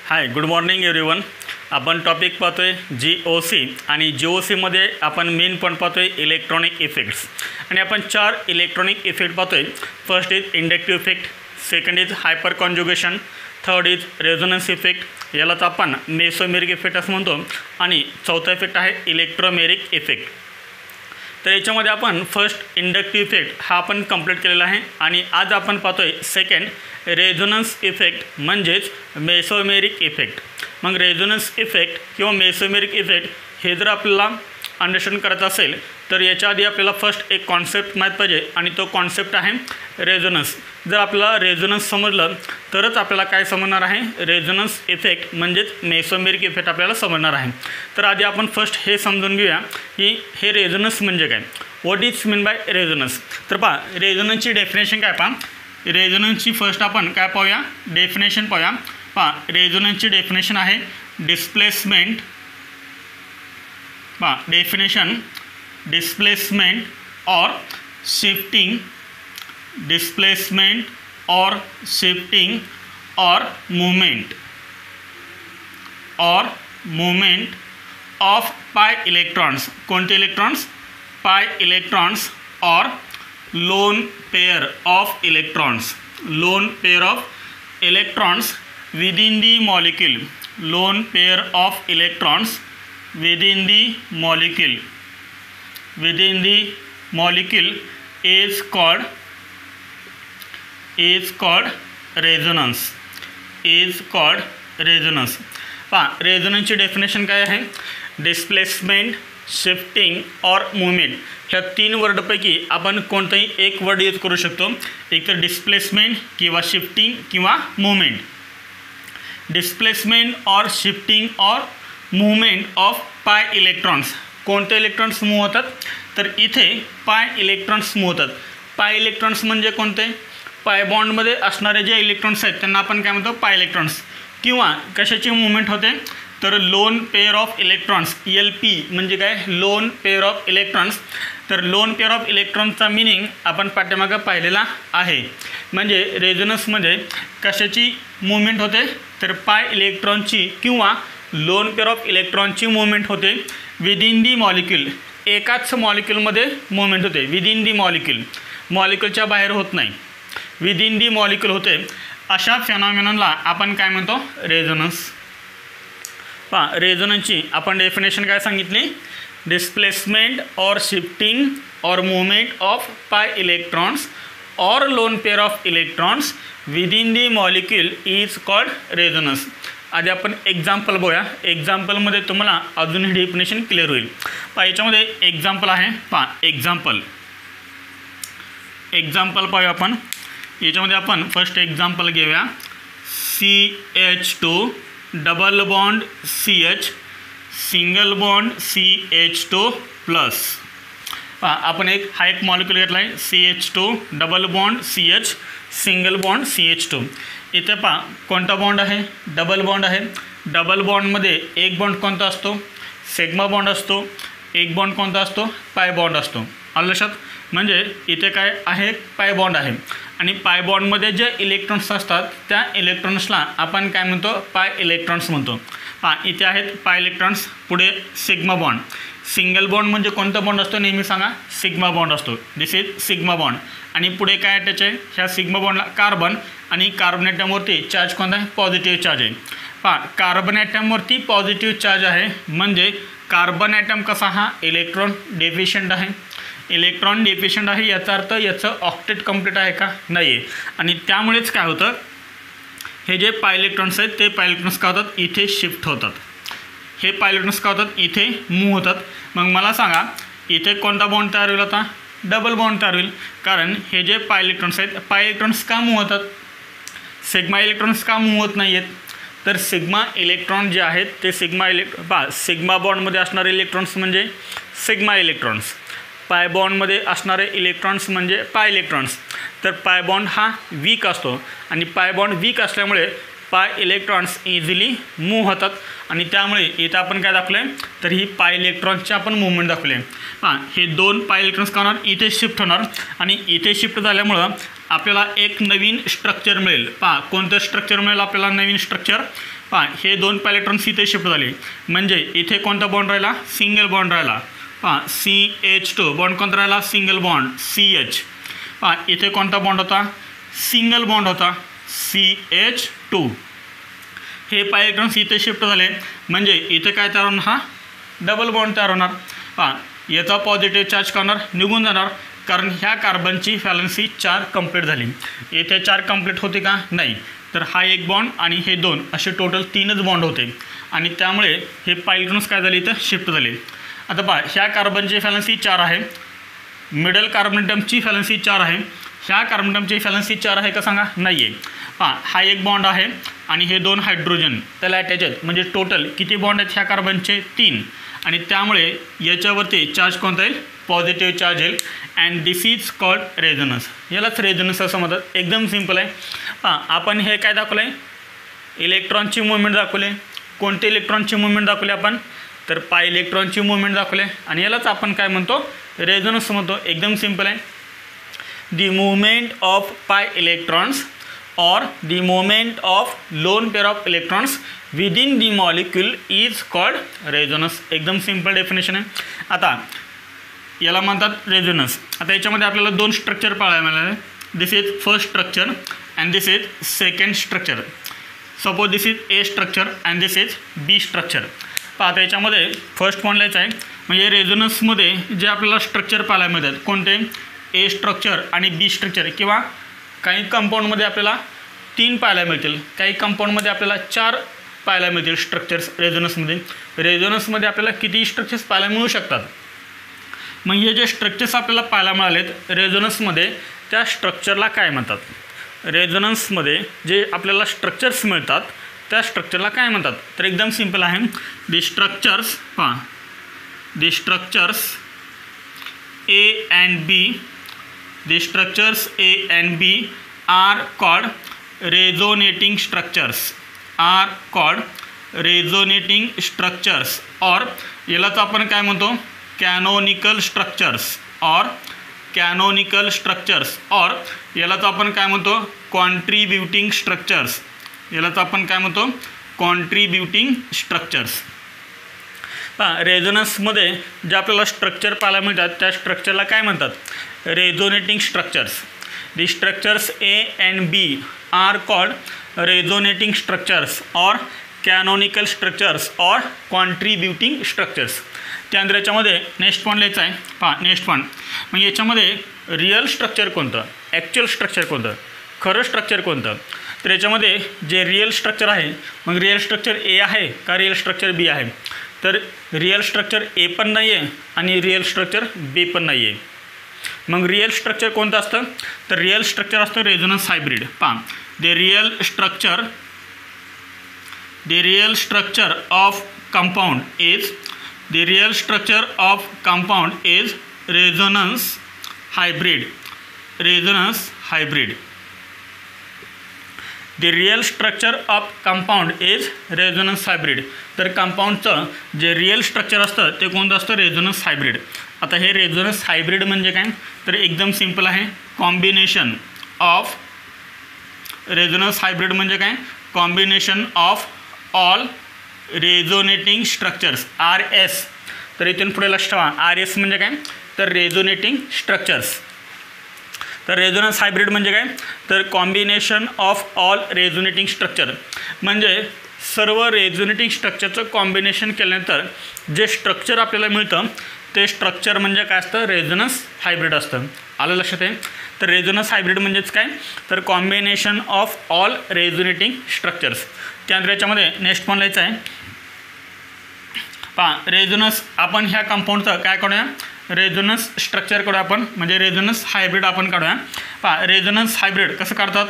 हाय good morning everyone. आपण topic पाहतोय GOC आणि GOCमध्ये आपण मेन पण पाहतोय इलेक्ट्रॉनिक इफेक्ट्स आणि आपण 4 इलेक्ट्रॉनिक इफेक्ट पाहतोय। First is inductive effect, second is hyperconjugation, third is resonance effect, यालाच आपण मेसोमेरिक इफेक्ट असं म्हणतो आणि चौथा इफेक्ट आहे इलेक्ट्रोमेरिक इफेक्ट। तर याच्यामध्ये आपण फर्स्ट इंडक्टिव्ह इफेक्ट हा आपण कंप्लीट केलेला आहे आणि आज आपण पाहतोय सेकंड रेझोनन्स इफेक्ट म्हणजेच मेसोमेरिक इफेक्ट। मग रेझोनन्स इफेक्ट किंवा मेसोमेरिक इफेक्ट हे जर आपल्याला अंडरस्टँड करायचं असेल तर याच्या आधी आपल्याला फर्स्ट एक कॉन्सेप्ट माहीत पाहिजे आणि तो कॉन्सेप्ट आहे रेझोनन्स। जर आपल्याला रेझोनन्स समजलं तरच आपल्याला काय समजणार आहे, रेझोनन्स इफेक्ट म्हणजेच मेसोमेरिक इफेक्ट आपल्याला समजणार आहे। तर आधी आपण फर्स्ट हे समजून घेऊया की हे रेझोनन्स म्हणजे काय, what is mean by resonance. तर पहा रेझोनन्सची डेफिनेशन काय, पहा रेझोनन्सची फर्स्ट आपण काय पाहूया, डेफिनेशन पाहूया। पहा रेझोनन्सची डेफिनेशन आहे डिस्प्लेसमेंट, पहा डेफिनेशन डिस्प्लेसमेंट और शिफ्टिंग, डिस्प्लेसमेंट और शिफ्टिंग और मूवमेंट ऑफ पाई इलेक्ट्रॉन्स, कोणते इलेक्ट्रॉन्स, पाई इलेक्ट्रॉन्स और lone pair of electrons, lone pair of electrons within the molecule, lone pair of electrons within the molecule is called resonance, is called resonance। पहा रेझोनन्सची definition काय आहे, displacement, shifting और movement ह्या 3 वर्डपैकी आपण कोणताही एक वर्ड यूज करू शकतो, एक तर डिस्प्लेसमेंट किंवा शिफ्टिंग किंवा मूवमेंट। डिस्प्लेसमेंट और शिफ्टिंग और मूवमेंट ऑफ पाय इलेक्ट्रॉन्स, कोणते इलेक्ट्रॉन्स मूव होतात, तर इथे पाय इलेक्ट्रॉन्स मूव होतात। पाय इलेक्ट्रॉन्स म्हणजे कोणते, पाय बॉन्डमध्ये असणारे जे इलेक्ट्रॉन्स आहेत त्यांना आपण काय म्हणतो, पाय इलेक्ट्रॉन्स। किंवा कशाची मूवमेंट होते, तर lone pair of electrons, LP म्हणजे काय, लोन पेअर ऑफ इलेक्ट्रॉन्स। तर लोन पेअर ऑफ इलेक्ट्रॉनचा मिनिंग आपण पाठीमागं पाहिलेला आहे। म्हणजे रेझोनन्समध्ये कशाची मूवमेंट होते, तर पाय इलेक्ट्रॉनची किंवा लोन पेअर ऑफ इलेक्ट्रॉनची मूवमेंट होते विदिन दी मॉलिक्यूल, एकाच मॉलिक्यूलमध्ये मूवमेंट होते, विदिन दी मॉलिक्यूल, मॉलिक्यूलच्या बाहेर होत नाही, विदिन दी मॉलिक्यूल होते। अशा फेनॉमेननला आपण काय म्हणतो, रेझोनन्स। पहा रेझोनन्सची आपण डेफिनेशन काय सांगितली, डिस्प्लेसमेंट और शिफ्टिंग और मूवमेंट ऑफ पाय इलेक्ट्रॉन्स और lone pair of electrons within the molecule is called resonance. आधी आपण एक्झाम्पल बघूया, एक्झाम्पलमध्ये तुम्हाला अजून डेफिनेशन क्लिअर होईल। पहा याच्यामध्ये एक्झाम्पल आहे, पहा एक्झाम्पल पाहूया आपण। याच्यामध्ये आपण फर्स्ट एक्झाम्पल घेऊया, CH2 double bond CH single bond CH2 plus. पहा आपण हा एक मॉलिक्यूल घेतला आहे CH2 double bond CH single bond CH2। इथे पहा कोणता बॉन्ड आहे, डबल बॉन्ड आहे। डबल बॉन्डमध्ये एक बॉन्ड कोणता असतो, सिग्मा बॉन्ड असतो, एक बॉन्ड कोणता असतो, पाय बॉन्ड असतो। आलं लक्षात, म्हणजे इथे काय आहे, पाय बॉन्ड आहे आणि पाय बॉन्डमध्ये जे इलेक्ट्रॉन्स असतात त्या इलेक्ट्रॉन्सला आपण काय म्हणतो, पाय इलेक्ट्रॉन्स म्हणतो। पहा इथे आहेत पाय इलेक्ट्रॉन्स, पुढे सिग्मा बॉन्ड। सिंगल बॉन्ड म्हणजे कोणता बॉन्ड असतो, नेहमी सांगा, सिग्मा बॉन्ड असतो, दिस इज सिग्मा बॉन्ड। आणि पुढे काय अटॅच आहे, ह्या सिग्मा बॉन्डला कार्बन आणि कार्बन ॲटमवरती चार्ज कोणता आहे, पॉझिटिव्ह चार्ज आहे। पहा कार्बन ॲटमवरती पॉझिटिव्ह चार्ज आहे म्हणजे कार्बन ॲटम कसा, हा इलेक्ट्रॉन डेफिशियंट आहे, इलेक्ट्रॉन डेफिशियंट आहे, याचा अर्थ याचं ऑक्टेट कंप्लीट आहे का, नाही आहे। आणि त्यामुळेच काय होतं, हे जे पाय इलेक्ट्रॉन्स आहेत ते पाय इलेक्ट्रॉन्स काय होतात, इथे शिफ्ट होतात, हे पाय इलेक्ट्रॉन्स काय होतात, इथे मूव्ह होतात। मग मला सांगा इथे कोणता बॉन्ड तयार होईल, आता डबल बॉन्ड तयार होईल, कारण हे जे पाय इलेक्ट्रॉन्स आहेत, पाय इलेक्ट्रॉन्स का मूव्ह होतात, सिग्मा इलेक्ट्रॉन्स का मूव्ह होत नाही आहेत, तर सिग्मा इलेक्ट्रॉन जे आहेत ते सिग्मा बॉन्डमध्ये असणारे इलेक्ट्रॉन्स म्हणजे सिग्मा इलेक्ट्रॉन्स, पाय बॉन्डमध्ये असणारे इलेक्ट्रॉन्स म्हणजे पाय इलेक्ट्रॉन्स। तर पाय बॉन्ड हा वीक असतो आणि पाय बॉन्ड वीक असल्यामुळे पाय इलेक्ट्रॉन्स इझिली मूव्ह होतात आणि त्यामुळे इथं आपण काय दाखवले, तर ही पाय इलेक्ट्रॉन्सची आपण मूवमेंट दाखवले। हे 2 पाय इलेक्ट्रॉन्स का होणार, इथे शिफ्ट होणार आणि इथे शिफ्ट झाल्यामुळं आपल्याला एक नवीन स्ट्रक्चर मिळेल. पहा कोणतं स्ट्रक्चर मिळेल आपल्याला नवीन स्ट्रक्चर. पहा हे 2 इलेक्ट्रॉन्स इथे शिफ्ट झाले म्हणजे इथे कोणता बॉन्ड राहिला सिंगल बॉन्ड राहिला. पहा CH2 बॉन्ड कोणता राहिला सिंगल बॉन्ड CH. पहा इथे कोणता बॉन्ड होता सिंगल बॉन्ड होता CH2. हे इलेक्ट्रॉन्स इथे शिफ्ट झाले म्हणजे इथे काय तयार होणार हा डबल बॉन्ड तयार होणार. पहा याचा पॉझिटिव्ह चार्ज करणार निघून जाणार कारण ह्या कार्बनची व्हॅलन्सी 4 कंप्लीट झाली. येथे 4 कंप्लीट होते का नाही तर हा एक बॉन्ड आणि हे 2 असे टोटल 3च बॉन्ड होते आणि त्यामुळे हे इलेक्ट्रॉन्स काय झाले इथं शिफ्ट झाले. आता पहा ह्या कार्बनची व्हॅलन्सी 4 आहे मिडल कार्बन ॲटमची व्हॅलन्सी 4 आहे ह्या कार्बन ॲटमची व्हॅलन्सी 4 आहे का सांगा नाही आहे. पहा हा एक बॉन्ड आहे आणि हे 2 हायड्रोजन त्याला अटॅच आहेत म्हणजे टोटल किती बॉन्ड आहेत ह्या कार्बनचे 3 आणि त्यामुळे याच्यावरती चार्ज कोणता येईल पॉझिटिव्ह चार्ज येईल and this is called resonance. यालाच रेझोनन्स असं म्हणतात. एकदम सिम्पल आहे. पहा आपण हे काय दाखवलं आहे इलेक्ट्रॉनची मुवमेंट दाखवले. कोणते इलेक्ट्रॉनची मुवमेंट दाखवले आपण तर इलेक्ट्रॉनची मुवमेंट दाखवले आणि यालाच आपण काय म्हणतो रेझोनन्स म्हणतो. एकदम सिम्पल आहे. The movement of electrons or the movement of lone pair of electrons within the molecule is called resonance. एकदम सिंपल डेफिनेशन आहे. आता याला म्हणतात रेझोनन्स. आता याच्यामध्ये आपल्याला 2 स्ट्रक्चर पाहायला मिळाले. This is first structure and this is second structure. Suppose this is A structure and this is B structure. पहा आता याच्यामध्ये फर्स्ट पॉईंट लिहायचं आहे म्हणजे रेझोनन्समध्ये जे आपल्याला स्ट्रक्चर पाहायला मिळतात कोणते ए स्ट्रक्चर आणि बी स्ट्रक्चर किंवा काही कंपाऊंडमध्ये आपल्याला 3 पाहायला मिळतील काही कंपाऊंडमध्ये आपल्याला 4 पाहायला मिळतील स्ट्रक्चर्स रेझोनन्समध्ये. रेझोनन्समध्ये आपल्याला किती स्ट्रक्चर्स पाहायला मिळू शकतात. मग हे जे स्ट्रक्चर्स आपल्याला पाहायला मिळालेत रेझोनन्समध्ये त्या स्ट्रक्चरला काय म्हणतात. रेझोनन्समध्ये जे आपल्याला स्ट्रक्चर्स मिळतात त्या स्ट्रक्चरला काय म्हणतात तर एकदम सिम्पल आहे. दी स्ट्रक्चर्स पहा the structures A and B the structures A and B are called resonating structures or यालाच आपण काय म्हणतो canonical structures or यालाच आपण काय म्हणतो contributing structures. रेझोनन्समध्ये जे आपल्याला स्ट्रक्चर पाहायला मिळतात त्या स्ट्रक्चरला काय म्हणतात resonating structures. The structures A and B are called resonating structures or canonical structures or contributing structures. त्यानंतर याच्यामध्ये नेक्स्ट पॉईंट लिहायचं आहे. पहा नेक्स्ट पॉईंट मग याच्यामध्ये रिअल स्ट्रक्चर कोणतं ॲक्च्युअल स्ट्रक्चर कोणतं खरं स्ट्रक्चर कोणतं तर याच्यामध्ये जे रिअल स्ट्रक्चर आहे मग रिअल स्ट्रक्चर ए आहे का रिअल स्ट्रक्चर बी आहे तर रिअल स्ट्रक्चर ए पण नाही आहे आणि रिअल स्ट्रक्चर बी पण नाही आहे. मग रिअल स्ट्रक्चर कोणतं असतं तर रिअल स्ट्रक्चर असतं रेझोनन्स हायब्रिड. पहा the real structure of compound is resonance hybrid. The real structure of compound is resonance hybrid. तर कंपाऊंडचं जे रिअल स्ट्रक्चर असतं ते कोणतं असतं रेझोनन्स हायब्रिड. आता हे रेझोनन्स हायब्रिड म्हणजे काय तर एकदम सिम्पल आहे. कॉम्बिनेशन ऑफ रेझोनन्स हायब्रिड म्हणजे काय combination of all resonating structures RS. तर इथून पुढे लक्ष ठेवा RS म्हणजे काय तर रेझोनेटिंग स्ट्रक्चर्स. तर रेझोनन्स हायब्रिड म्हणजे काय तर combination of all resonating structure म्हणजे सर्व रेझोनेटिंग स्ट्रक्चरचं कॉम्बिनेशन केल्यानंतर जे स्ट्रक्चर आपल्याला मिळतं ते स्ट्रक्चर म्हणजे काय असतं रेझोनन्स हायब्रिड असतं. आलं लक्षात आहे. तर रेझोनन्स हायब्रिड म्हणजेच काय तर combination of all resonating structures. त्यानंतर याच्यामध्ये नेक्स्ट पण लिहायचं आहे. पहा रेझोनन्स आपण ह्या कंपाऊंडचं काय करूया रेझोनन्स स्ट्रक्चर काढूया आपण म्हणजे रेझोनन्स हायब्रिड आपण काढूया. पहा रेझोनन्स हायब्रिड कसं काढतात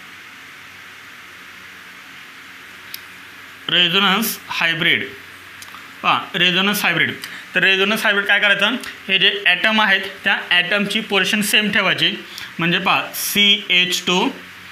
रेझोनन्स हायब्रिड. पहा रेझोनन्स हायब्रिड तर रेझोनन्स हायब्रिड काय करायचं हे जे ॲटम आहेत त्या ॲटमची पोर्शन सेम ठेवायची म्हणजे पहा CH2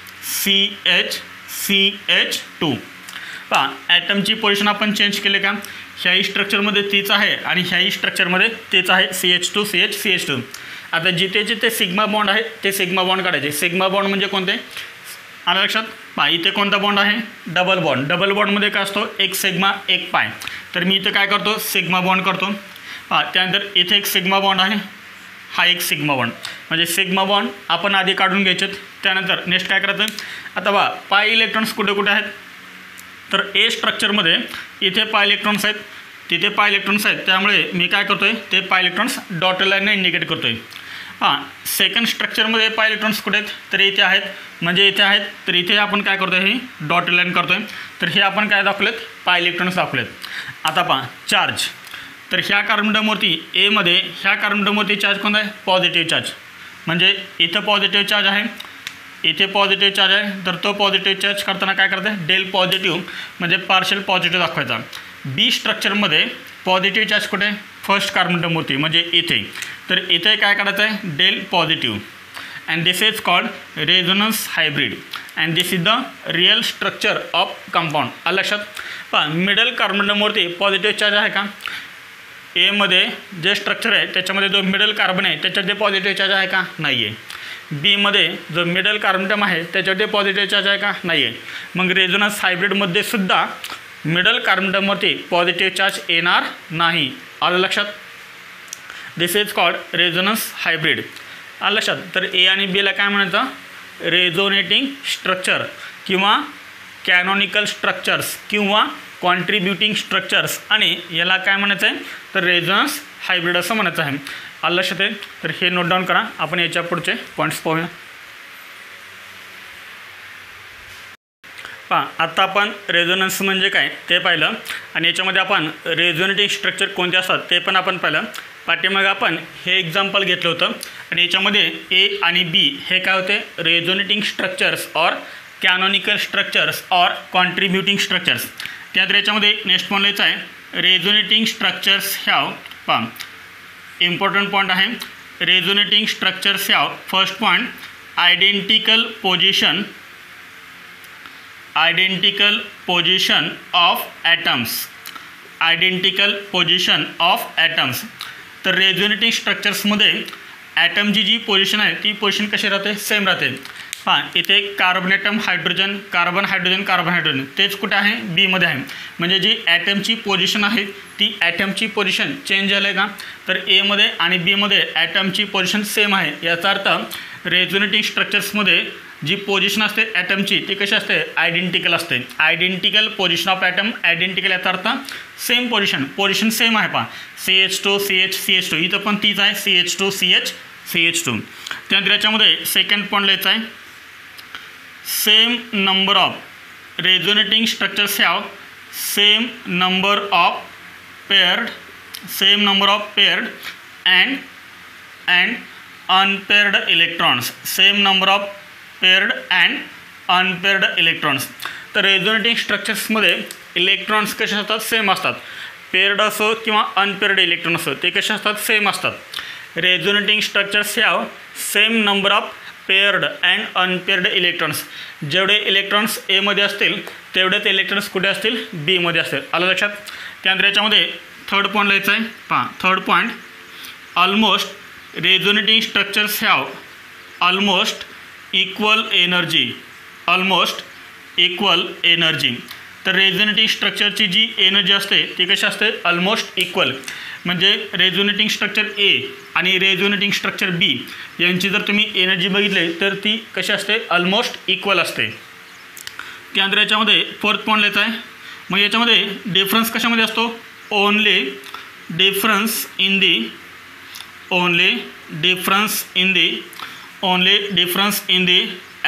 CH2. पहा ॲटमची पोर्शन आपण चेंज केले का ह्याही स्ट्रक्चरमध्ये तीच आहे आणि ह्याही स्ट्रक्चरमध्ये तेच आहे CH2 CH2. आता जिथे जिथे सिग्मा बॉन्ड आहे ते सिग्मा बॉन्ड काढायचे. सिग्मा बॉन्ड म्हणजे कोणते आलं लक्षात. पहा इथे कोणता बॉन्ड आहे डबल बॉन्ड. डबल बॉन्डमध्ये काय असतो एक सिग्मा एक पाय. तर मी इथे काय करतो सिग्मा बॉन्ड करतो. पहा त्यानंतर इथे एक सिग्मा बॉन्ड आहे, हा एक सिग्मा बॉन्ड. म्हणजे सिग्मा बॉन्ड आपण आधी काढून घ्यायचे. त्यानंतर नेक्स्ट काय करायचं आता पहा पाय इलेक्ट्रॉन्स कुठे कुठे आहेत. तर ए स्ट्रक्चरमध्ये इथे पाय इलेक्ट्रॉन्स आहेत, तिथे पाय इलेक्ट्रॉन्स आहेत. त्यामुळे मी काय करतो आहे ते पाय इलेक्ट्रॉन्स डॉटेड लाईनने इंडिकेट करतो आहे. हां सेकंड स्ट्रक्चरमध्ये पाय इलेक्ट्रॉन्स कुठे आहेत तर इथे आहेत, म्हणजे इथे आहेत. तर इथे आपण काय करतो आहे हे डॉटेड लाईन करतो आहे. तर हे आपण काय दाखवलेत पाय इलेक्ट्रॉन्स दाखवलेत. आता पहा चार्ज. तर ह्या कार्बनडमवरती एमध्ये ह्या कार्बनडमवरती चार्ज कोणता आहे पॉझिटिव्ह चार्ज. म्हणजे इथं पॉझिटिव्ह चार्ज आहे, इथे पॉझिटिव्ह चार्ज आहे. तर तो पॉझिटिव्ह चार्ज करताना काय करतं आहे डेल पॉझिटिव्ह म्हणजे पार्शियल पॉझिटिव्ह दाखवायचा. बी स्ट्रक्चरमध्ये पॉझिटिव्ह चार्ज कुठे फर्स्ट कार्बनडमवरती म्हणजे इथे. तर इथे काय करायचं आहे del positive. And this is called resonance hybrid and this is the real structure of compound. आलं लक्षात. पहा मिडल कार्बनडमवरती पॉझिटिव्ह चार्ज आहे का. एमध्ये जे स्ट्रक्चर आहे त्याच्यामध्ये जो मिडल कार्बन आहे त्याच्यामध्ये पॉझिटिव्ह चार्ज आहे का नाही आहे. बीमध्ये जो मिडल कार्बनडम आहे त्याच्यामध्ये पॉझिटिव्ह चार्ज आहे का नाही आहे. मग रेझोनन्स हायब्रिडमध्ये सुद्धा मिडल कार्बनडमवरती पॉझिटिव्ह चार्ज येणार नाही. आलं लक्षात. This is called resonance hybrid. आलं लक्षात. तर ए आणि बीला काय म्हणायचं रेझोनेटिंग स्ट्रक्चर किंवा कॅनॉनिकल स्ट्रक्चर्स किंवा कॉन्ट्रीब्युटिंग स्ट्रक्चर्स आणि याला काय म्हणायचं आहे तर रेझोनन्स हायब्रिड असं म्हणायचं आहे. आलं लक्षात आहे. तर हे नोट डाऊन करा. आपण याच्या पुढचे पॉईंट्स पाहूया. पहा आता आपण रेझोनन्स म्हणजे काय ते पाहिलं आणि याच्यामध्ये आपण रेझोनेटिंग स्ट्रक्चर कोणते असतात ते पण आपण पाहिलं. पाठीमागे आपण हे एक्झाम्पल घेतलं होतं आणि याच्यामध्ये ए आणि बी हे काय होते resonating structures or canonical structures or contributing structures. त्यात याच्यामध्ये नेक्स्ट पॉईंट लिहायचं आहे रेझोनेटिंग स्ट्रक्चर्स हॅव. पहा इम्पॉर्टंट पॉईंट आहे resonating structures have first point identical position of atoms. Identical position of atoms. तर रेझोनेटिंग स्ट्रक्चर्समध्ये ॲटमची जी पोझिशन आहे ती पोझिशन कशी राहते सेम राहते. हां इथे carbon atom hydrogen carbon hydrogen carbon hydrogen तेच कुठे आहे बीमध्ये आहे. म्हणजे जी ॲटमची पोझिशन आहे ती ॲटमची पोझिशन चेंज झालं आहे का तर एमध्ये आणि बीमध्ये ॲटमची पोझिशन सेम आहे. याचा अर्थ रेझोनेटिंग स्ट्रक्चर्समध्ये जी पोझिशन असते ॲटमची ती कशी असते आयडेंटिकल असते. Identical position of atom identical याचा अर्थ सेम पोझिशन सेम आहे. पहा CH2 CH CH2 इथं पण तीच आहे CH2 CH CH2. त्यानंतर याच्यामध्ये सेकंड पॉईंट लिहायचं आहे same number of resonating structures have same number of paired and unpaired electrons. Same number of paired and unpaired electrons. तर रेझोनेटिंग स्ट्रक्चर्समध्ये इलेक्ट्रॉन्स कसे असतात सेम असतात. पेअर्ड असो किंवा अनपेअर्ड इलेक्ट्रॉन असो ते कसे असतात सेम असतात. Resonating structures have same number of paired and unpaired electrons. जेवढे इलेक्ट्रॉन्स एमध्ये असतील तेवढेच इलेक्ट्रॉन्स कुठे असतील बीमध्ये असतील. आलं लक्षात. त्यानंतर याच्यामध्ये थर्ड पॉईंट लिहायचं आहे. पहा third point almost resonating structures have almost equal energy. तर रेझोनेटिंग स्ट्रक्चरची जी एनर्जी असते ती कशी असते ऑलमोस्ट इक्वल. म्हणजे रेझोनेटिंग स्ट्रक्चर ए आणि रेझोनेटिंग स्ट्रक्चर बी यांची जर तुम्ही एनर्जी बघितली तर ती कशी असते ऑलमोस्ट इक्वल असते. त्यानंतर याच्यामध्ये फोर्थ पॉईंट लिहायचा आहे. मग याच्यामध्ये डिफरन्स कशामध्ये असतो only difference in the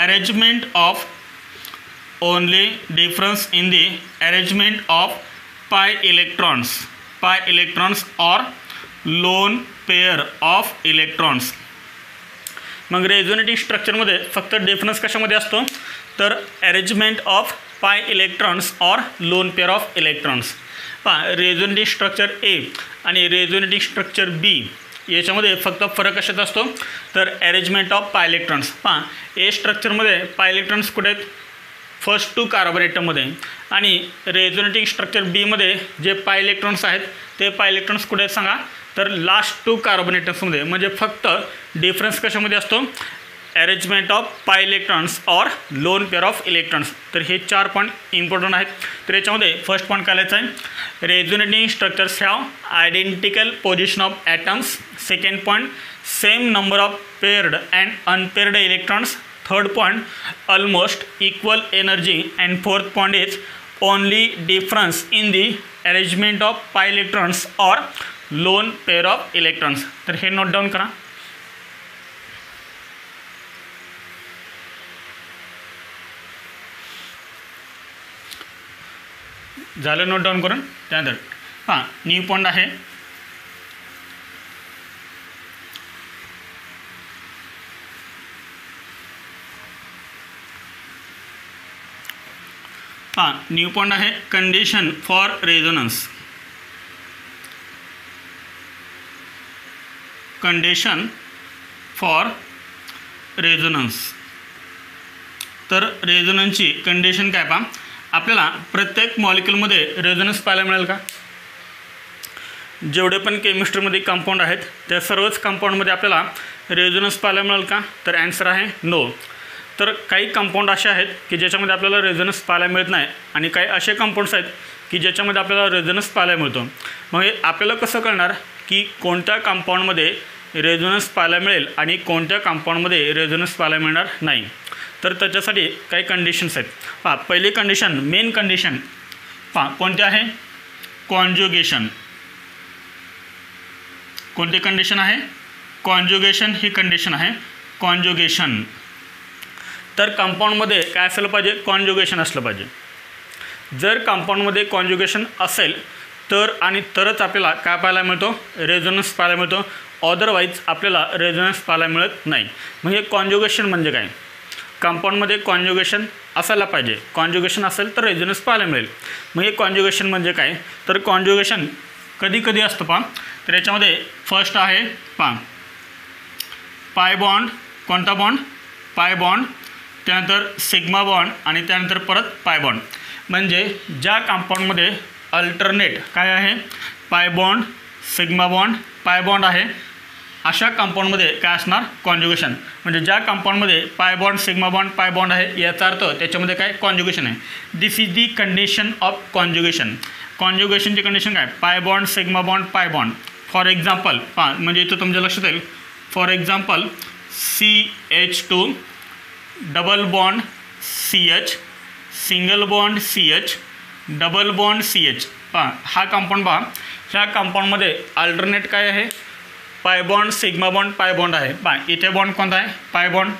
arrangement of pi electrons or lone pair of electrons. मग रेझोनेटिंग स्ट्रक्चरमध्ये फक्त डिफरन्स कशामध्ये असतो तर arrangement of pi electrons or lone pair of electrons. पहा रेझोनेटिंग स्ट्रक्चर ए आणि रेझोनेटिंग स्ट्रक्चर बी याच्यामध्ये फक्त फरक कशात असतो तर अरेंजमेंट ऑफ पाय इलेक्ट्रॉन्स. पहा ए स्ट्रक्चरमध्ये पाय इलेक्ट्रॉन्स कुठे आहेत फर्स्ट 2 कार्बन ॲटममध्ये आणि रेझोनेटिंग स्ट्रक्चर बीमध्ये जे पाय इलेक्ट्रॉन्स आहेत ते पाय इलेक्ट्रॉन्स कुठे आहेत सांगा तर लास्ट 2 कार्बन ॲटम्समध्ये. म्हणजे फक्त डिफरन्स कशामध्ये असतो? अरेंजमेंट ऑफ पाय इलेक्ट्रॉन्स और लोन पेअर ऑफ इलेक्ट्रॉन्स. तर हे 4 पॉईंट इम्पॉर्टंट आहेत. तर याच्यामध्ये फर्स्ट पॉईंट काय लिहायचं आहे? Resonating structures have identical position of atoms. Second point same number of paired and unpaired electrons. Third point almost equal energy. And fourth point is only difference in the arrangement of pi electrons और lone pair of electrons. तर हे note down करा. झालं note down करून. त्यानंतर हां new point आहे new point आहे condition for resonance. Condition for resonance. तर रेझोनन्सची कंडिशन काय पहा, आपल्याला प्रत्येक मॉलिक्यूलमध्ये रेझोनन्स पाहायला मिळेल का? जेवढे पण केमिस्ट्रीमध्ये कंपाऊंड आहेत त्या सर्वच कंपाऊंडमध्ये आपल्याला रेझोनन्स पाहायला मिळेल का? तर आन्सर आहे नो. तर काही कंपाऊंड असे आहेत की ज्याच्यामध्ये आपल्याला रेझोनन्स पाहायला मिळत नाही आणि काही असे कंपाऊंड्स आहेत की ज्याच्यामध्ये आपल्याला रेझोनन्स पाहायला मिळतो. मग हे आपल्याला कसं कळणार की कोणत्या कंपाऊंडमध्ये रेझोनन्स पाहायला मिळेल आणि कोणत्या कंपाऊंडमध्ये रेझोनन्स पाहायला मिळणार नाही? तर त्याच्यासाठी काही कंडिशन्स आहेत. पहा पहिली कंडिशन, मेन कंडिशन पहा कोणती आहे? कॉन्जुगेशन. कोणती कंडिशन आहे? कॉन्जुगेशन ही कंडिशन आहे. कॉन्जुगेशन. तर कंपाऊंडमध्ये काय असलं पाहिजे? कॉन्जुगेशन असलं पाहिजे. जर कंपाऊंडमध्ये कॉन्जुगेशन असेल तर आणि तरच आपल्याला काय पाहायला मिळतो? रेझोनन्स पाहायला मिळतो. अदरवाईज आपल्याला रेझोनन्स पाहायला मिळत नाही. मग हे कॉन्जुगेशन म्हणजे काय? कंपाऊंडमध्ये कॉन्जुगेशन असायला पाहिजे. कॉन्जुगेशन असेल तर रेझोनन्स पाहायला मिळेल. मग हे कॉन्जुगेशन म्हणजे काय? तर कॉन्जुगेशन कधी कधी असतं पहा. तर याच्यामध्ये फर्स्ट आहे पहा पाय बॉन्ड. कोणता बॉन्ड? Pi bond. त्यानंतर सिग्मा बॉन्ड आणि त्यानंतर परत पाय बॉन्ड. म्हणजे ज्या कंपाऊंडमध्ये अल्टरनेट काय आहे? Pi bond, sigma bond, pi bond आहे अशा कंपाऊंडमध्ये काय असणार? कॉन्जुगेशन. म्हणजे ज्या कंपाऊंडमध्ये pi bond, sigma bond, pi bond आहे याचा अर्थ त्याच्यामध्ये काय? कॉन्जुगेशन आहे. This is the condition of conjugation. कॉन्जुगेशनची कंडिशन काय? Pi bond, sigma bond, pi bond. For example पहा, म्हणजे इथं तुमच्या लक्षात येईल. For example CH2 double bond CH, single bond CH, double bond CH. पहा हा कंपाऊंड पहा. ह्या कंपाऊंडमध्ये अल्टरनेट काय आहे? Pi bond, sigma bond, pi bond आहे. पहा इथे बॉन्ड कोणता आहे? Pi bond.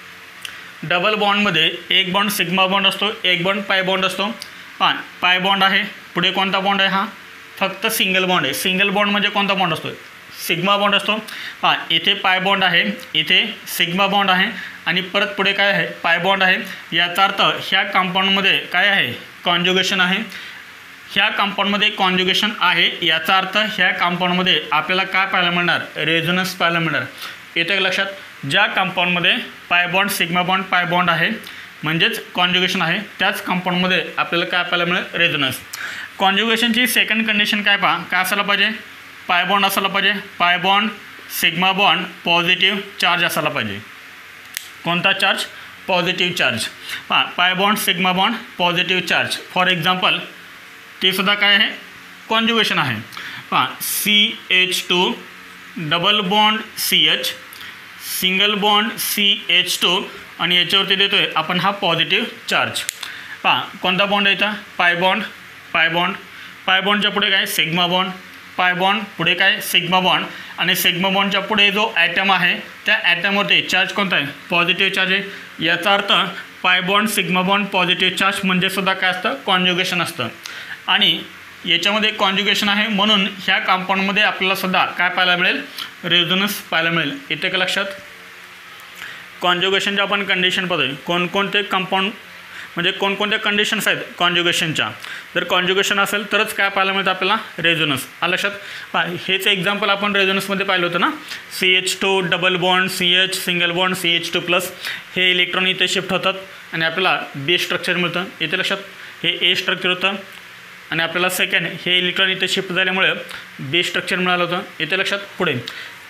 डबल बॉन्डमध्ये एक बॉन्ड सिग्मा बॉन्ड असतो, एक बॉन्ड पाय बॉन्ड असतो. पहा पाय बॉन्ड आहे. पुढे कोणता बॉन्ड आहे? हा फक्त सिंगल बॉन्ड आहे. सिंगल बॉन्ड म्हणजे कोणता बॉन्ड असतो? सिग्मा बॉन्ड असतो. पहा इथे पाय बॉन्ड आहे, इथे सिग्मा बॉन्ड आहे आणि परत पुढे काय आहे? पाय बॉन्ड आहे. याचा अर्थ ह्या कंपाऊंडमध्ये काय आहे? कॉन्जुगेशन आहे. ह्या कंपाऊंडमध्ये कॉन्जुगेशन आहे याचा अर्थ ह्या कंपाऊंडमध्ये आपल्याला काय पाहायला मिळणार? रेझोनन्स पाहायला मिळणार. येते लक्षात? ज्या कंपाऊंडमध्ये pi bond, sigma bond, pi bond आहे म्हणजेच कॉन्जुगेशन आहे त्याच कंपाऊंडमध्ये आपल्याला काय पाहायला मिळेल? रेझोनन्स. कॉन्जुगेशनची सेकंड कंडिशन काय पहा? काय असायला पाहिजे? पाय बॉन्ड असायला पाहिजे. Pi bond, sigma bond positive charge असायला पाहिजे. कोणता चार्ज? Positive charge. पहा pi bond, sigma bond positive charge. For example ते सुद्धा काय आहे? कॉन्जुगेशन आहे. पहा CH2 double bond CH, single bond CH2 आणि याच्यावरती देतो आहे आपण हा पॉझिटिव्ह चार्ज. पहा कोणता बॉन्ड आहे इथं? Pi bond. Pi bond. पाय बॉन्डच्या पुढे काय? Sigma bond. पाय बॉन्ड पुढे काय? सिग्मा बॉन्ड आणि सिग्मा बॉन्डच्या पुढे जो ॲटम आहे त्या ॲटमवरती चार्ज कोणता आहे? पॉझिटिव्ह चार्ज आहे. याचा अर्थ pi bond, sigma bond positive charge म्हणजे सुद्धा काय असतं? कॉन्जुगेशन असतं. आणि याच्यामध्ये कॉन्जुगेशन आहे म्हणून ह्या कंपाऊंडमध्ये आपल्याला सुद्धा काय पाहायला मिळेल? रेझोनन्स पाहायला मिळेल. येते का लक्षात? कॉन्जुगेशनच्या आपण कंडिशन पाहतोय. कोणकोणते कंपाऊंड म्हणजे कोणकोणत्या कंडिशन्स आहेत कॉन्जुगेशनच्या? जर कॉन्जुगेशन असेल तरच काय पाहायला मिळतं आपल्याला? रेझोनन्स. आलं लक्षात? पहा हेच एक्झाम्पल आपण रेझोनन्समध्ये पाहिलं होतं ना. CH2 double bond CH, single bond CH2+. हे इलेक्ट्रॉन इथे शिफ्ट होतात आणि आपल्याला B स्ट्रक्चर मिळतं. येते लक्षात? हे A स्ट्रक्चर होतं आणि आपल्याला सेकंड हे इलेक्ट्रॉन इथे शिफ्ट झाल्यामुळे B स्ट्रक्चर मिळालं होतं. येते लक्षात? पुढे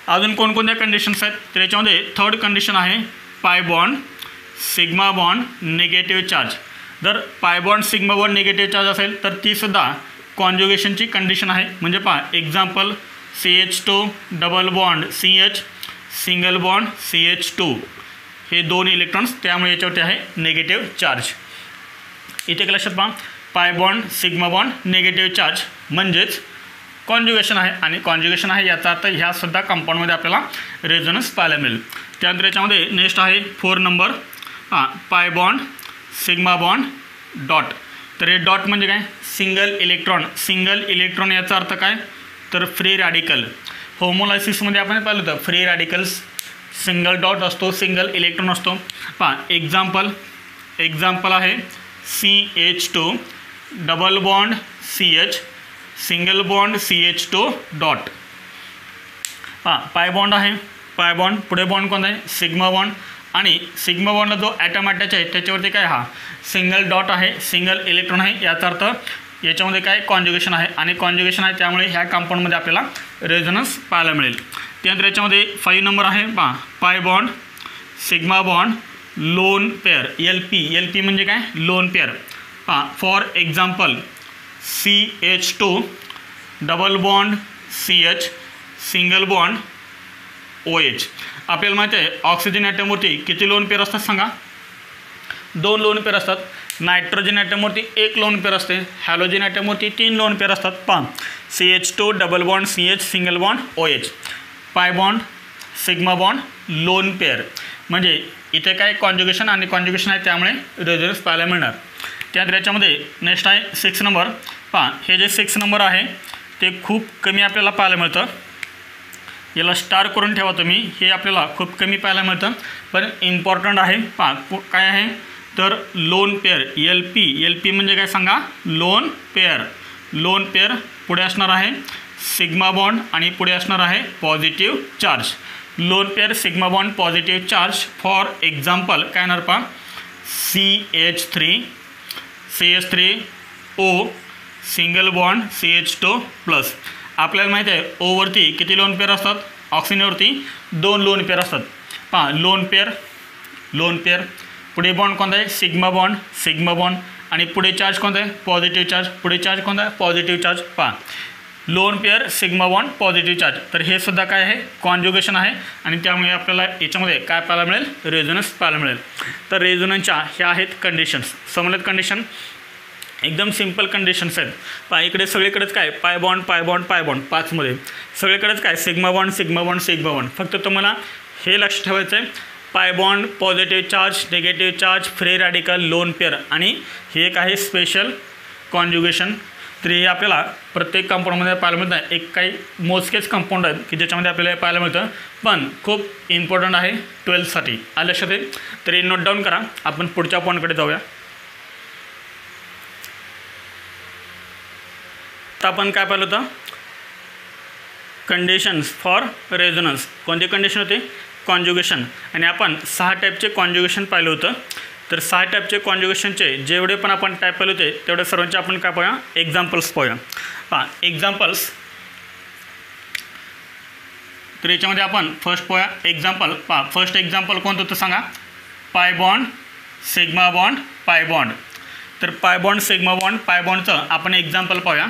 अजून कोणकोणत्या कंडिशन्स आहेत तर याच्यामध्ये थर्ड कंडिशन आहे pi bond sigma bond negative charge. जर pi bond sigma bond negative charge असेल तर ती सुद्धा कॉन्जुगेशनची कंडिशन आहे. म्हणजे पहा example CH2 double bond CH single bond CH2 हे 2 इलेक्ट्रॉन्स त्यामुळे याच्यावरती आहे निगेटिव्ह चार्ज. इथे लक्षात पहा pi bond sigma bond negative charge म्हणजेच कॉन्जुगेशन आहे आणि कॉन्जुगेशन आहे याचा अर्थ ह्या सुद्धा कंपाऊंडमध्ये आपल्याला रेझोनन्स पाहायला मिळेल. त्यानंतर याच्यामध्ये नेक्स्ट आहे 4 number pi bond sigma bond dot. तर हे डॉट म्हणजे काय सिंगल इलेक्ट्रॉन याचा अर्थ काय तर फ्री रॅडिकल. होमोलायसिसमध्ये आपण पाहिलं होतं फ्री रॅडिकल्स सिंगल डॉट असतो सिंगल इलेक्ट्रॉन असतो. पहा एक्झाम्पल आहे CH2 double bond CH single bond CH2 dot. Pi bond आहे पाय बॉन्ड पुढे बॉन्ड कोणता आहे सिग्मा बॉन्ड आणि सिग्मा बॉन्डला जो ॲटम अटॅच आहे त्याच्यावरती काय हा सिंगल डॉट आहे सिंगल इलेक्ट्रॉन आहे याचा अर्थ याच्यामध्ये काय कॉन्जुगेशन आहे आणि कॉन्जुगेशन आहे त्यामुळे ह्या कंपाऊंडमध्ये आपल्याला रेझोनन्स पाहायला मिळेल. त्यानंतर याच्यामध्ये 5 नंबर आहे pi bond sigma bond lone pair LP म्हणजे काय lone pair. For example CH2 double bond CH single bond OH. आपल्याला माहिती आहे ऑक्सिजन ॲटमवरती किती लोन पेअर असतात सांगा 2 लोन पेअर असतात. नायट्रोजन ॲटमवरती 1 लोन पेअर असते. हॅलोजन ॲटमवरती 3 लोन पेअर असतात. CH2 double bond CH single bond OH. Pi bond sigma bond lone pair म्हणजे इथे काय कॉन्जुगेशन आणि कॉन्जुगेशन आहे त्यामुळे रेझोनन्स पाहायला मिळणार. त्यानंतर याच्यामध्ये नेक्स्ट आहे 6 नंबर. हे जे 6 नंबर आहे ते खूप कमी आपल्याला पाहायला मिळतं. याला स्टार करून ठेवा तुम्ही हे आपल्याला खूप कमी पाहायला मिळतं पण इम्पॉर्टंट आहे. काय आहे तर लोन पेअर LP म्हणजे काय सांगा लोन पेअर पुढे असणार आहे सिग्मा बॉन्ड आणि पुढे असणार आहे positive charge. Lone pair sigma bond positive charge for example काय येणार CH3O single bond CH2 plus. आपल्याला माहिती आहे ओवरती किती लोन पेअर असतात ऑक्सिजनवरती 2 लोन पेअर असतात. लोन पेअर पुढे बॉन्ड कोणता आहे सिग्मा बॉन्ड आणि पुढे चार्ज कोणता आहे पॉझिटिव्ह चार्ज पुढे चार्ज कोणता आहे positive charge. Lone pair sigma bond positive charge. तर हे सुद्धा काय आहे कॉन्जुगेशन आहे आणि त्यामुळे आपल्याला याच्यामध्ये काय पाहायला मिळेल रेझोनन्स पाहायला मिळेल. तर रेझोनन्सच्या ह्या आहेत कंडिशन्स समजल्यात. कंडिशन एकदम सिम्पल कंडिशन्स आहेत. इकडे सगळीकडेच काय पाय बॉन्ड 5मध्ये सगळीकडेच काय सिग्मा बॉन्ड. फक्त तुम्हाला हे लक्ष ठेवायचं आहे pi bond positive charge negative charge free radical lone pair आणि हे एक आहे स्पेशल कॉन्जुगेशन. तर हे आपल्याला प्रत्येक कंपाऊंडमध्ये पाहायला मिळतं. एक काही मोजकेच कंपाऊंड आहेत की ज्याच्यामध्ये आपल्याला पाहायला मिळतं पण खूप इम्पॉर्टंट आहे 12th आलं लक्षात आहे. तर हे नोट डाऊन करा. आपण पुढच्या पॉईंटकडे जाऊया. तर आपण काय पाहिलं होतं कंडिशन्स फॉर रेझोनन्स. कोणते कंडिशन होते कॉन्जुगेशन आणि आपण 6 टाईपचे कॉन्जुगेशन पाहिलं होतं. तर 6 टाईपचे कॉन्जुगेशनचे जेवढे पण आपण टाईप पाहिले होते तेवढे सर्वांचे आपण काय पाहूया एक्झाम्पल्स पाहूया. एक्झाम्पल्स तर याच्यामध्ये आपण फर्स्ट पाहूया एक्झाम्पल. फर्स्ट एक्झाम्पल कोणतं होतं सांगा pi bond sigma bond pi bond. तर पाय बॉन्ड सिग्मा बॉन्ड पाय बॉन्डचं आपण एक्झाम्पल पाहूया.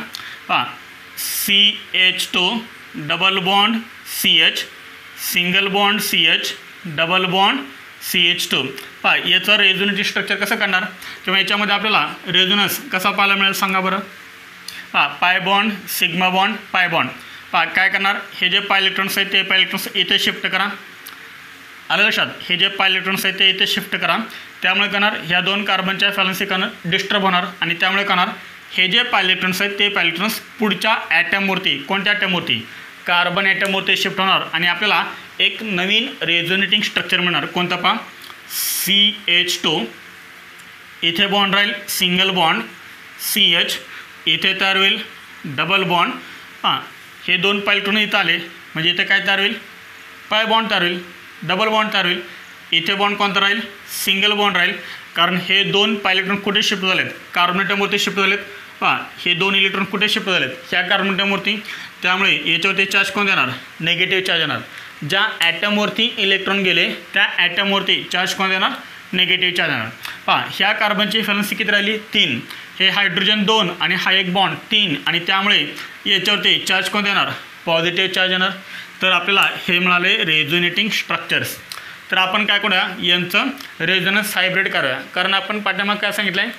CH2 double bond CH single bond CH double bond CH2. याचं रेझोनेटिव्ह स्ट्रक्चर कसं करणार किंवा याच्यामध्ये आपल्याला रेझोनन्स कसा पाहायला मिळेल सांगा बरं. Pi bond sigma bond pi bond. काय करणार हे जे पाय इलेक्ट्रॉन्स आहेत ते पाय इलेक्ट्रॉन्स इथे शिफ्ट करा. आलं लक्षात हे जे पाय इलेक्ट्रॉन्स आहेत ते इथे शिफ्ट करा. त्यामुळे करणार ह्या 2 कार्बनच्या व्हॅलन्सी करणं डिस्टर्ब होणार आणि त्यामुळे करणार हे जे पाय इलेक्ट्रॉन्स आहेत ते पाय इलेक्ट्रॉन्स पुढच्या ॲटमवरती कोणत्या ॲटमवरती कार्बन ॲटमवरती शिफ्ट होणार आणि आपल्याला एक नवीन रेझोनेटिंग स्ट्रक्चर मिळणार. कोणता CH2 इथे बॉन्ड राहील सिंगल बॉन्ड CH इथे तयार होईल डबल बॉन्ड. हे 2 पाय इलेक्ट्रॉन इथं आले म्हणजे इथे काय तयार होईल पाय बॉन्ड तयार होईल डबल बॉन्ड तयार होईल. इथे बॉन्ड कोणता राहील सिंगल बॉन्ड राहील कारण हे 2 पाय इलेक्ट्रॉन कुठे शिफ्ट झालेत कार्बन ॲटमवरती शिफ्ट झालेत. हे 2 इलेक्ट्रॉन कुठे शिफ्ट झालेत ह्या कार्बन ॲटमवरती. त्यामुळे याच्यावरती चार्ज कोण येणार निगेटिव्ह चार्ज येणार ज्या ॲटमवरती इलेक्ट्रॉन गेले त्या ॲटमवरती चार्ज कोण देणार निगेटिव्ह चार्ज येणार. पहा ह्या कार्बनची व्हॅलेन्सी किती राहिली 3, हे हायड्रोजन 2 आणि हा एक बॉन्ड 3 आणि त्यामुळे याच्यावरती चार्ज कोण देणार पॉझिटिव्ह चार्ज येणार. तर आपल्याला हे मिळाले रेझोनेटिंग स्ट्रक्चर्स. तर आपण काय करूया यांचं रेझोनन्स हायब्रिड करूया, कारण आपण पाठीमागे काय सांगितलं आहे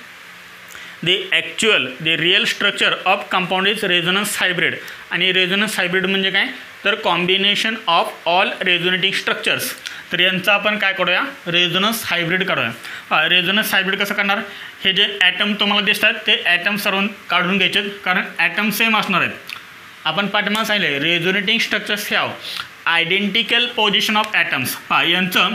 the real structure of compound is resonance hybrid. आणि रेझोनन्स हायब्रिड म्हणजे काय तर combination of all resonating structures. तर यांचं आपण काय करूया रेझोनन्स हायब्रिड करूया. रेझोनन्स हायब्रिड कसं करणार, हे जे ॲटम तुम्हाला दिसतात ते ॲटम सर्व काढून घ्यायचे कारण ॲटम सेम असणार आहेत. आपण पाठीमागे सांगितले resonating structures have identical position of atoms. यांचं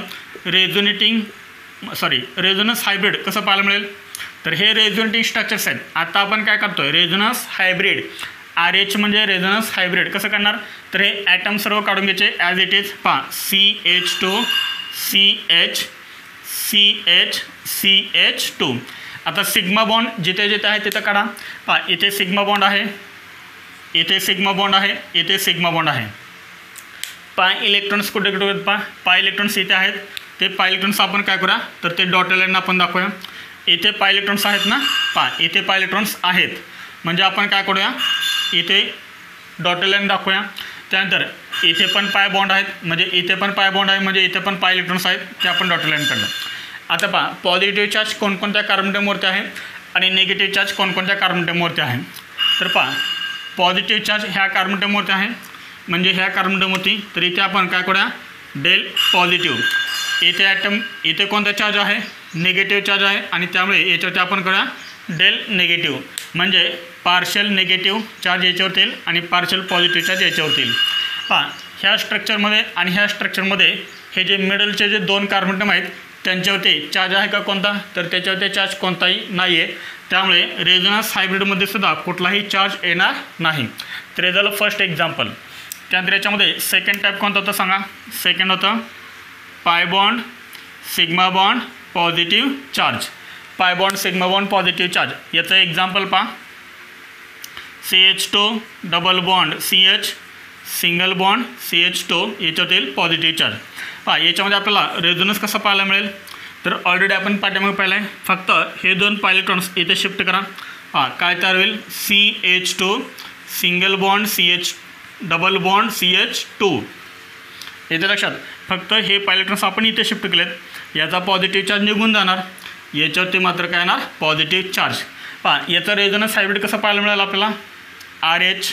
रेझोनन्स हायब्रिड कसं पाहायला मिळेल. तर हे रेझोनेटिंग स्ट्रक्चर्स आहेत. आता आपण काय करतोय रेझोनन्स हायब्रिड RH म्हणजे रेझोनन्स हायब्रिड कसं करणार. तर हे ॲटम सर्व काढून घ्यायचे as it is. CH2 CH CH CH2. आता सिग्मा बॉन्ड जिथे जिथे आहे तिथं काढा. इथे सिग्मा बॉन्ड आहे, इथे सिग्मा बॉन्ड आहे, इथे सिग्मा बॉन्ड आहे. इलेक्ट्रॉन्स कुठे कुठे आहेत इलेक्ट्रॉन्स इथे आहेत. ते इलेक्ट्रॉन्स आपण काय करूया तर ते डॉटेड लाईन आपण दाखवूया. इथे इलेक्ट्रॉन्स आहेत ना, इथे इलेक्ट्रॉन्स आहेत म्हणजे आपण काय करूया इथे डॉटेड लाईन दाखवूया. त्यानंतर इथे पण बॉन्ड आहेत म्हणजे इथे पण बॉन्ड आहे म्हणजे इथे पण इलेक्ट्रॉन्स आहेत ते आपण डॉटेड लाईन काढलं. आता पॉझिटिव्ह चार्ज कोणकोणत्या कार्बन ॲटमवरती आहे आणि निगेटिव्ह चार्ज कोणकोणत्या कार्बन ॲटमवरती आहे. तर पॉझिटिव्ह चार्ज ह्या कार्बन ॲटमवरती आहे म्हणजे ह्या कार्बन ॲटमवरती. तर इथे आपण काय करूया डेल पॉझिटिव्ह. इथे ॲटम इथे कोणता चार्ज आहे निगेटिव्ह चार्ज आहे आणि त्यामुळे याच्यावरती आपण करूया डेल निगेटिव्ह म्हणजे पार्शल निगेटिव्ह चार्ज याच्यावरती येईल आणि पार्शल पॉझिटिव्ह चार्ज याच्यावरती येईल. ह्या स्ट्रक्चरमध्ये आणि ह्या स्ट्रक्चरमध्ये हे जे मिडलचे जे 2 कार्बन ॲटम आहेत त्यांच्यावरती चार्ज आहे का कोणता तर त्याच्यावरती चार्ज कोणताही नाही आहे. त्यामुळे रेझोनन्स हायब्रिडमध्ये सुद्धा कुठलाही चार्ज येणार नाही. तर हे झालं फर्स्ट एक्झाम्पल. त्यानंतर याच्यामध्ये सेकंड टाईप कोणता होता सांगा. सेकंड होतं pi bond sigma bond positive charge. Pi bond sigma bond positive charge याचं example CH2 double bond CH single bond CH2 याच्यातील पॉझिटिव्ह चार्ज. याच्यामध्ये आपल्याला रेझोनन्स कसं पाहायला मिळेल तर ऑलरेडी आपण पाठीमागे पाहिलं आहे. फक्त हे 2 इलेक्ट्रॉन्स इथे शिफ्ट करा. काय तयार होईल CH2 single bond CH double bond CH2. येथे लक्षात फक्त हे इलेक्ट्रॉन्स आपण इथे शिफ्ट केलेत. याचा पॉझिटिव्ह चार्ज निघून जाणार, याच्यावरती मात्र काय येणार पॉझिटिव्ह चार्ज. याचा रेझोनन्स हायब्रिड कसं पाहायला मिळालं आपल्याला RH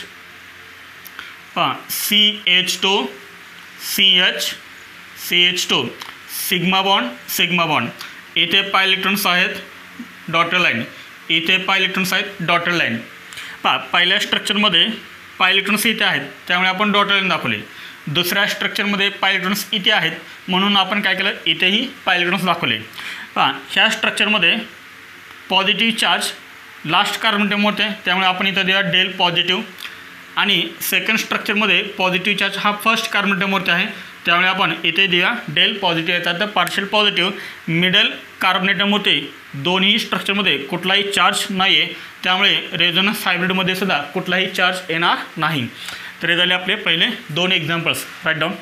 CH2 CH CH2 sigma bond. इथे इलेक्ट्रॉन्स आहेत डॉटेड लाईन, इथे इलेक्ट्रॉन्स आहेत डॉटेड लाईन. पहिल्या स्ट्रक्चरमध्ये इलेक्ट्रॉन्स इथे आहेत त्यामुळे आपण डॉटेड लाईन दाखवले. दुसऱ्या स्ट्रक्चरमध्ये इलेक्ट्रॉन्स इथे आहेत म्हणून आपण काय केलं इथेही इलेक्ट्रॉन्स दाखवले. ह्या स्ट्रक्चरमध्ये पॉझिटिव्ह चार्ज लास्ट कार्बन ॲटमवरती आहे त्यामुळे आपण इथं देऊया डेल पॉझिटिव्ह. आणि सेकंड स्ट्रक्चरमध्ये पॉझिटिव्ह चार्ज हा फर्स्ट कार्बन ॲटमवरती आहे त्यामुळे आपण इथे देऊया डेल पॉझिटिव्ह येतात. तर पार्शियल पॉझिटिव्ह मिडल कार्बन ॲटमवरती दोन्ही स्ट्रक्चरमध्ये कुठलाही चार्ज नाही आहे त्यामुळे रेझोनन्स हायब्रिडमध्ये सुद्धा कुठलाही चार्ज येणार नाही. तर हे झाले आपले पहिले 2 एक्झाम्पल्स. Right down.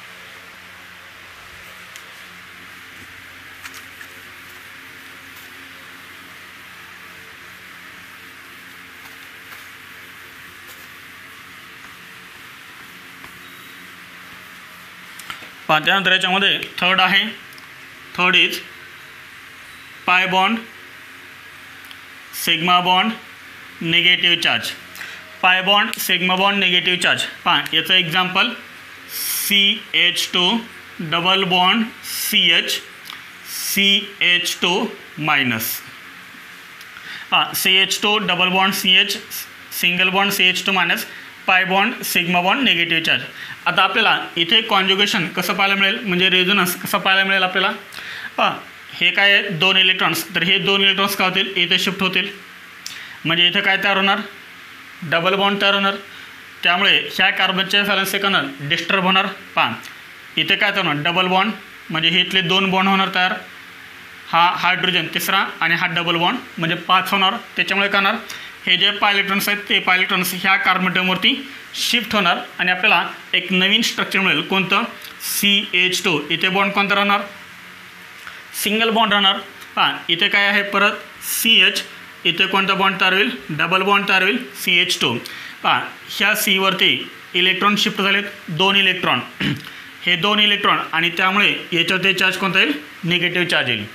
त्यानंतर याच्यामध्ये third is pi bond sigma bond negative charge. Pi bond sigma bond negative charge. याचं example CH2 double bond CH CH2 minus. CH2 double bond CH single bond CH2 minus pi bond sigma bond negative charge. आता आपल्याला इथे कॉन्ज्युगेशन कसं पाहायला मिळेल म्हणजे resonance कसं पाहायला मिळेल आपल्याला. हे काय आहे 2 इलेक्ट्रॉन्स तर हे 2 इलेक्ट्रॉन्स काय होतील इथे शिफ्ट होतील म्हणजे इथे काय तयार होणार डबल बॉन्ड तयार होणार. त्यामुळे ह्या कार्बनच्या व्हॅलेन्सी कणा डिस्टर्ब होणार. इथे काय तयार होणार डबल बॉन्ड म्हणजे हे इथले 2 बॉन्ड होणार तयार. हा हायड्रोजन तिसरा आणि हा डबल बॉन्ड म्हणजे 5 होणार. त्याच्यामुळे काय होणार हे जे पाय इलेक्ट्रॉन्स आहेत ते पाय इलेक्ट्रॉन्स ह्या कार्बन ॲटमवरती शिफ्ट होणार आणि आपल्याला एक नवीन स्ट्रक्चर मिळेल. कोणतं? CH2. इथे बॉन्ड कोणता राहणार? सिंगल बॉन्ड राहणार. इथे काय आहे परत CH. इथे कोणता बॉन्ड तयार होईल? डबल बॉन्ड तयार होईल CH2. ह्या C वरती इलेक्ट्रॉन शिफ्ट झालेत 2 इलेक्ट्रॉन. हे 2 इलेक्ट्रॉन आणि त्यामुळे याच्यावरती चार्ज कोणता येईल? निगेटिव्ह चार्ज येईल.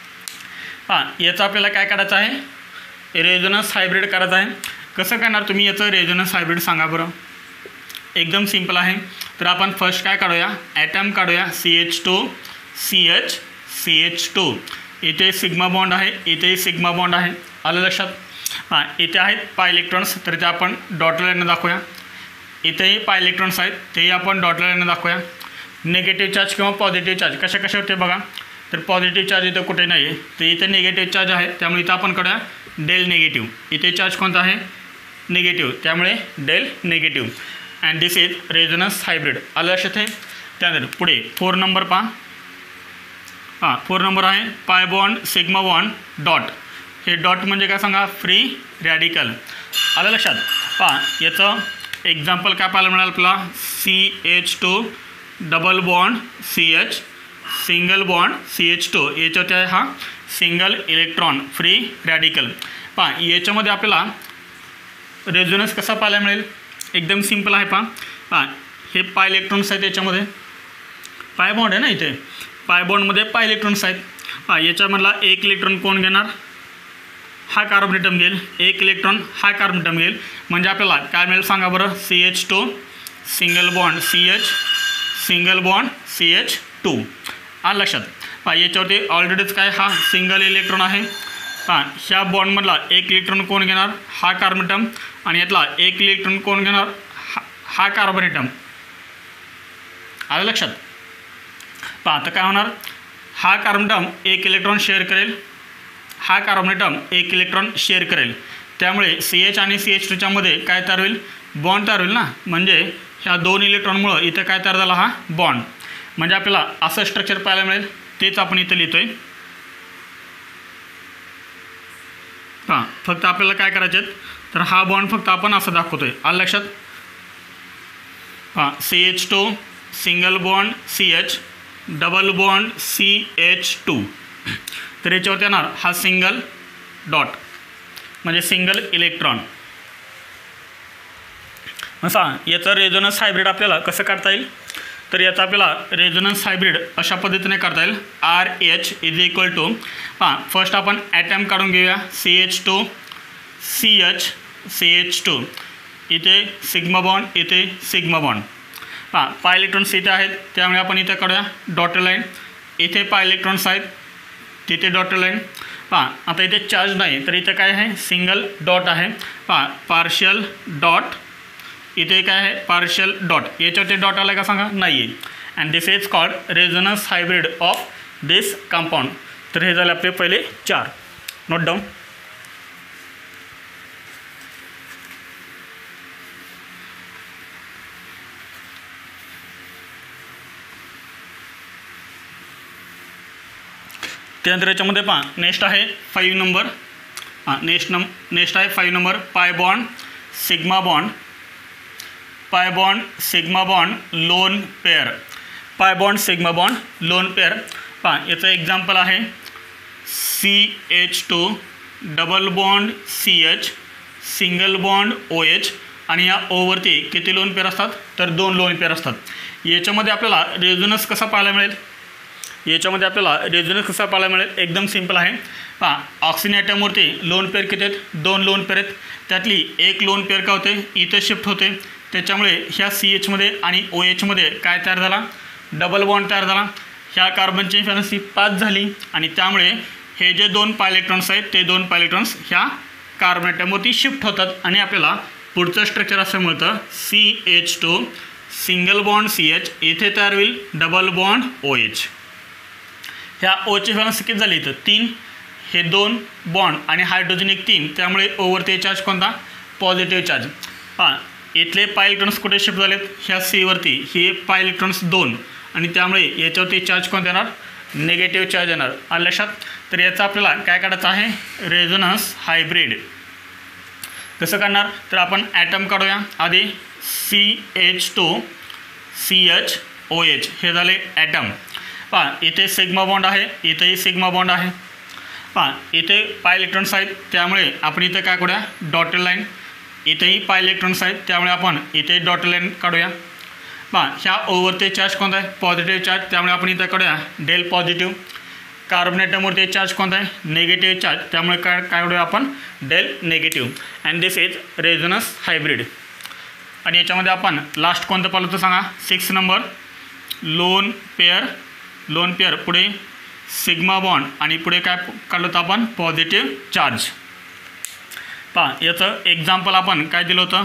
याचा आपल्याला काय करायचं आहे? रेझोनन्स हायब्रिड करायचं आहे. कसं करणार तुम्ही याचं रेझोनन्स हायब्रिड सांगा बरं. एकदम सिंपल आहे. तर आपण फर्स्ट काय काढूया? ॲटम काढूया. CH2 CH CH2. इथे सिग्मा बॉन्ड आहे, इथे सिग्मा बॉन्ड आहे. आलं लक्षात? इथे आहेत पाय इलेक्ट्रॉन्स तर ते आपण डॉट लाईनने दाखवूया. इथेही पाय इलेक्ट्रॉन्स आहेत तेही आपण डॉट लाईनने दाखवूया. निगेटिव्ह चार्ज किंवा पॉझिटिव्ह चार्ज कशा होते बघा. तर पॉझिटिव्ह चार्ज इथं कुठे नाही आहे, तर इथे निगेटिव्ह चार्ज आहे त्यामुळे इथं आपण काढूया डेल निगेटिव्ह. इथे चार्ज कोणता आहे? निगेटिव्ह, त्यामुळे del negative. And this is resonance hybrid. आलं लक्षात आहे? त्यानंतर पुढे 4 नंबर पहा. 4 नंबर आहे pi bond sigma bond dot. हे डॉट म्हणजे काय सांगा? Free radical. आलं लक्षात? पहा याचं एक्झाम्पल काय पाहायला मिळालं आपल्याला? CH2 double bond CH single bond CH2. याच्यावरती आहे हा सिंगल इलेक्ट्रॉन फ्री रॅडिकल. पहा याच्यामध्ये आपल्याला रेझोनन्स कसा पाहायला मिळेल? एकदम सिंपल आहे. पहा हे पाय इलेक्ट्रॉन्स आहेत, याच्यामध्ये पाय बॉन्ड आहे ना, इथे पाय बॉन्डमध्ये पाय इलेक्ट्रॉन्स आहेत. याच्यामधला एक इलेक्ट्रॉन कोण घेणार? हा कार्बन ॲटम घेईल. एक इलेक्ट्रॉन हा कार्बन ॲटम घेईल. म्हणजे आपल्याला काय मिळेल सांगा बरं? CH2 single bond CH single bond CH2. आलं लक्षात? याच्यावरती ऑलरेडीच काय हा सिंगल इलेक्ट्रॉन आहे. ह्या बॉन्डमधला एक इलेक्ट्रॉन कोण घेणार? हा कार्बन ॲटम. आणि यातला एक इलेक्ट्रॉन कोण घेणार? हा कार्बन ॲटम. आलं लक्षात? आता काय होणार? हा कार्बन ॲटम एक इलेक्ट्रॉन शेअर करेल, हा कार्बन ॲटम एक इलेक्ट्रॉन शेअर करेल. त्यामुळे CH आणि CH2च्या मध्ये काय तयार होईल? बॉन्ड तयार होईल ना. म्हणजे ह्या 2 इलेक्ट्रॉनमुळं इथं काय तयार झाला? हा बॉन्ड. म्हणजे आपल्याला असं स्ट्रक्चर पाहायला मिळेल. तेच आपण इथं लिहितोय. फक्त आपल्याला काय करायचे आहेत? तर हा बॉन्ड फक्त आपण असं दाखवतोय. आलं लक्षात? CH2 single bond CH double bond CH2. तर याच्यावरती येणार हा सिंगल डॉट म्हणजे सिंगल इलेक्ट्रॉन. असा याचं रेझोनन्स हायब्रिड आपल्याला कसं काढता येईल? तर याचा आपल्याला रेझोनन्स हायब्रिड अशा पद्धतीने करता येईल. RH is equal to first आपण ॲटम काढून घेऊया. CH2 CH CH2. इथे सिग्मा बॉन्ड, इथे सिग्मा बॉन्ड. पाय इलेक्ट्रॉन्स इथे आहेत त्यामुळे आपण इथे काढूया डॉट लाईन. इथे पाय इलेक्ट्रॉन्स आहेत तिथे डॉट लाईन. आता इथे चार्ज नाही तर इथे काय आहे? सिंगल डॉट आहे. Partial dot. इथे काय आहे? Partial dot. याच्यावरती डॉट आला का सांगा? नाही आहे. And this is called resonance hybrid of this compound. तर हे झाले आपले पहिले 4. Note down. त्यानंतर याच्यामध्ये पहा नेक्स्ट आहे 5 नंबर. नेक्स्ट आहे 5 number pi bond sigma bond. Pi bond sigma bond lone pair. Pi bond sigma bond lone pair. पहा याचं एक्झाम्पल आहे CH2 double bond CH single bond OH. आणि या ओवरती किती लोन पेअर असतात? तर 2 लोन पेअर असतात. याच्यामध्ये आपल्याला रेझोनन्स कसा पाहायला मिळेल? एकदम सिंपल आहे. पहा ऑक्सिजन ॲटमवरती लोन पेअर किती आहेत? 2 लोन पेअर आहेत. त्यातली एक लोन पेअर काय होते? इथे शिफ्ट होते. त्याच्यामुळे ह्या CHमध्ये आणि OHमध्ये काय तयार झाला? डबल बॉन्ड तयार झाला. ह्या कार्बनची फ्रिक्वेन्सी 5 झाली आणि त्यामुळे हे जे 2 पाय इलेक्ट्रॉन्स आहेत ते 2 पाय इलेक्ट्रॉन्स ह्या कार्बन ॲटमवरती शिफ्ट होतात आणि आपल्याला पुढचं स्ट्रक्चर असं मिळतं CH2 सिंगल बॉन्ड CH. इथे तयार होईल डबल बॉन्ड OH. ह्या ओची फ्रिक्वेन्सी किती झाली? इथं 3. हे 2 बॉन्ड आणि हायड्रोजन एक 3. त्यामुळे ओवरती चार्ज कोणता? Positive charge. इथले पाय इलेक्ट्रॉन्स कुठे शिफ्ट झालेत? ह्या Cवरती. हे पाय इलेक्ट्रॉन्स 2 आणि त्यामुळे याच्यावरती चार्ज कोणता येणार? निगेटिव्ह चार्ज येणार. आलं लक्षात? तर याचा आपल्याला काय काढायचं आहे? Resonance hybrid. कसं करणार तर आपण ॲटम काढूया आधी CH2CHOH हे झाले ॲटम. पहा इथे सिग्मा बॉन्ड आहे, इथेही सिग्मा बॉन्ड आहे. पहा इथे पाय इलेक्ट्रॉन्स आहेत त्यामुळे आपण इथे काय करूया डॉटेड लाईन. इथेही पाय इलेक्ट्रॉन्स आहेत त्यामुळे आपण इथे डॉटेड लाईन काढूया. पहा ह्या ओवरते चार्ज कोणता आहे पॉझिटिव्ह चार्ज त्यामुळे आपण इथे काढूया डेल पॉझिटिव्ह. कार्बन ॲटमवरती चार्ज कोणता आहे निगेटिव्ह चार्ज त्यामुळे काय काढूया आपण del negative. And this is resonance hybrid. आणि याच्यामध्ये आपण लास्ट कोणतं पाहिलं होतं सांगा 6 नंबर लोन पेअर पुढे सिग्मा बॉन्ड आणि पुढे काय काढलं होतं आपण पॉझिटिव्ह चार्ज. पहा याचं एक्झाम्पल आपण काय दिलं होतं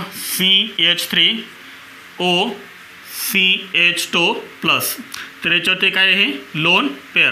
CH3OCH2+. तर याच्यावरती काय आहे लोन पेअर.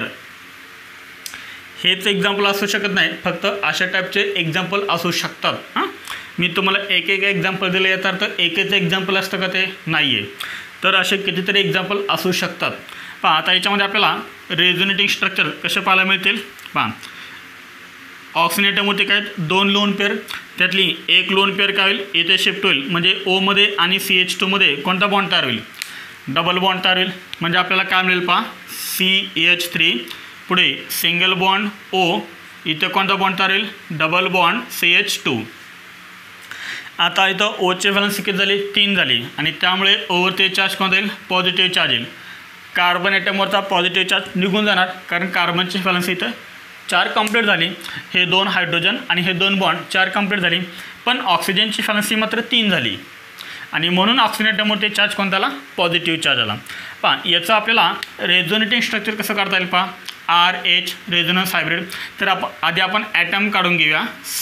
हेच एक्झाम्पल असू शकत नाही फक्त अशा टाईपचे एक्झाम्पल असू शकतात. हां मी तुम्हाला एक एक्झाम्पल दिलं याचा अर्थ एकच एक्झाम्पल असतं का ते नाही आहे. तर असे कितीतरी एक्झाम्पल असू शकतात. पहा आता याच्यामध्ये आपल्याला रेझोनेटिंग स्ट्रक्चर कसे पाहायला मिळतील. पहा ऑक्सिजन ॲटमवरती काय 2 लोन पेअर त्यातली एक लोन पेअर काय होईल इथे शिफ्ट होईल म्हणजे ओमध्ये आणि CH2मध्ये कोणता बॉन्ड तयार होईल डबल बॉन्ड तयार होईल. म्हणजे आपल्याला काय मिळेल पहा CH3 पुढे सिंगल बॉन्ड O इथे कोणता बॉन्ड तयार होईल डबल बॉन्ड CH2. आता इथं ओचे व्हॅलन्स किती झाली 3 झाली आणि त्यामुळे ओवरते चार्ज कोणता येईल पॉझिटिव्ह चार्ज येईल. कार्बन ॲटमवरचा पॉझिटिव्ह चार्ज निघून जाणार कारण कार्बनची व्हॅलन्स इथं 4 कंप्लीट झाली. हे 2 हायड्रोजन आणि हे 2 बॉन्ड 4 कंप्लीट झाली पण ऑक्सिजनची व्हॅलन्सी मात्र 3 झाली आणि म्हणून ऑक्सिजन ॲटमवरती चार्ज कोणता आला पॉझिटिव्ह चार्ज आला. पहा याचं आपल्याला रेझोनेटिंग स्ट्रक्चर कसं काढता येईल पहा RH रेझोनन्स हायब्रिड. तर आधी आपण ॲटम काढून घेऊया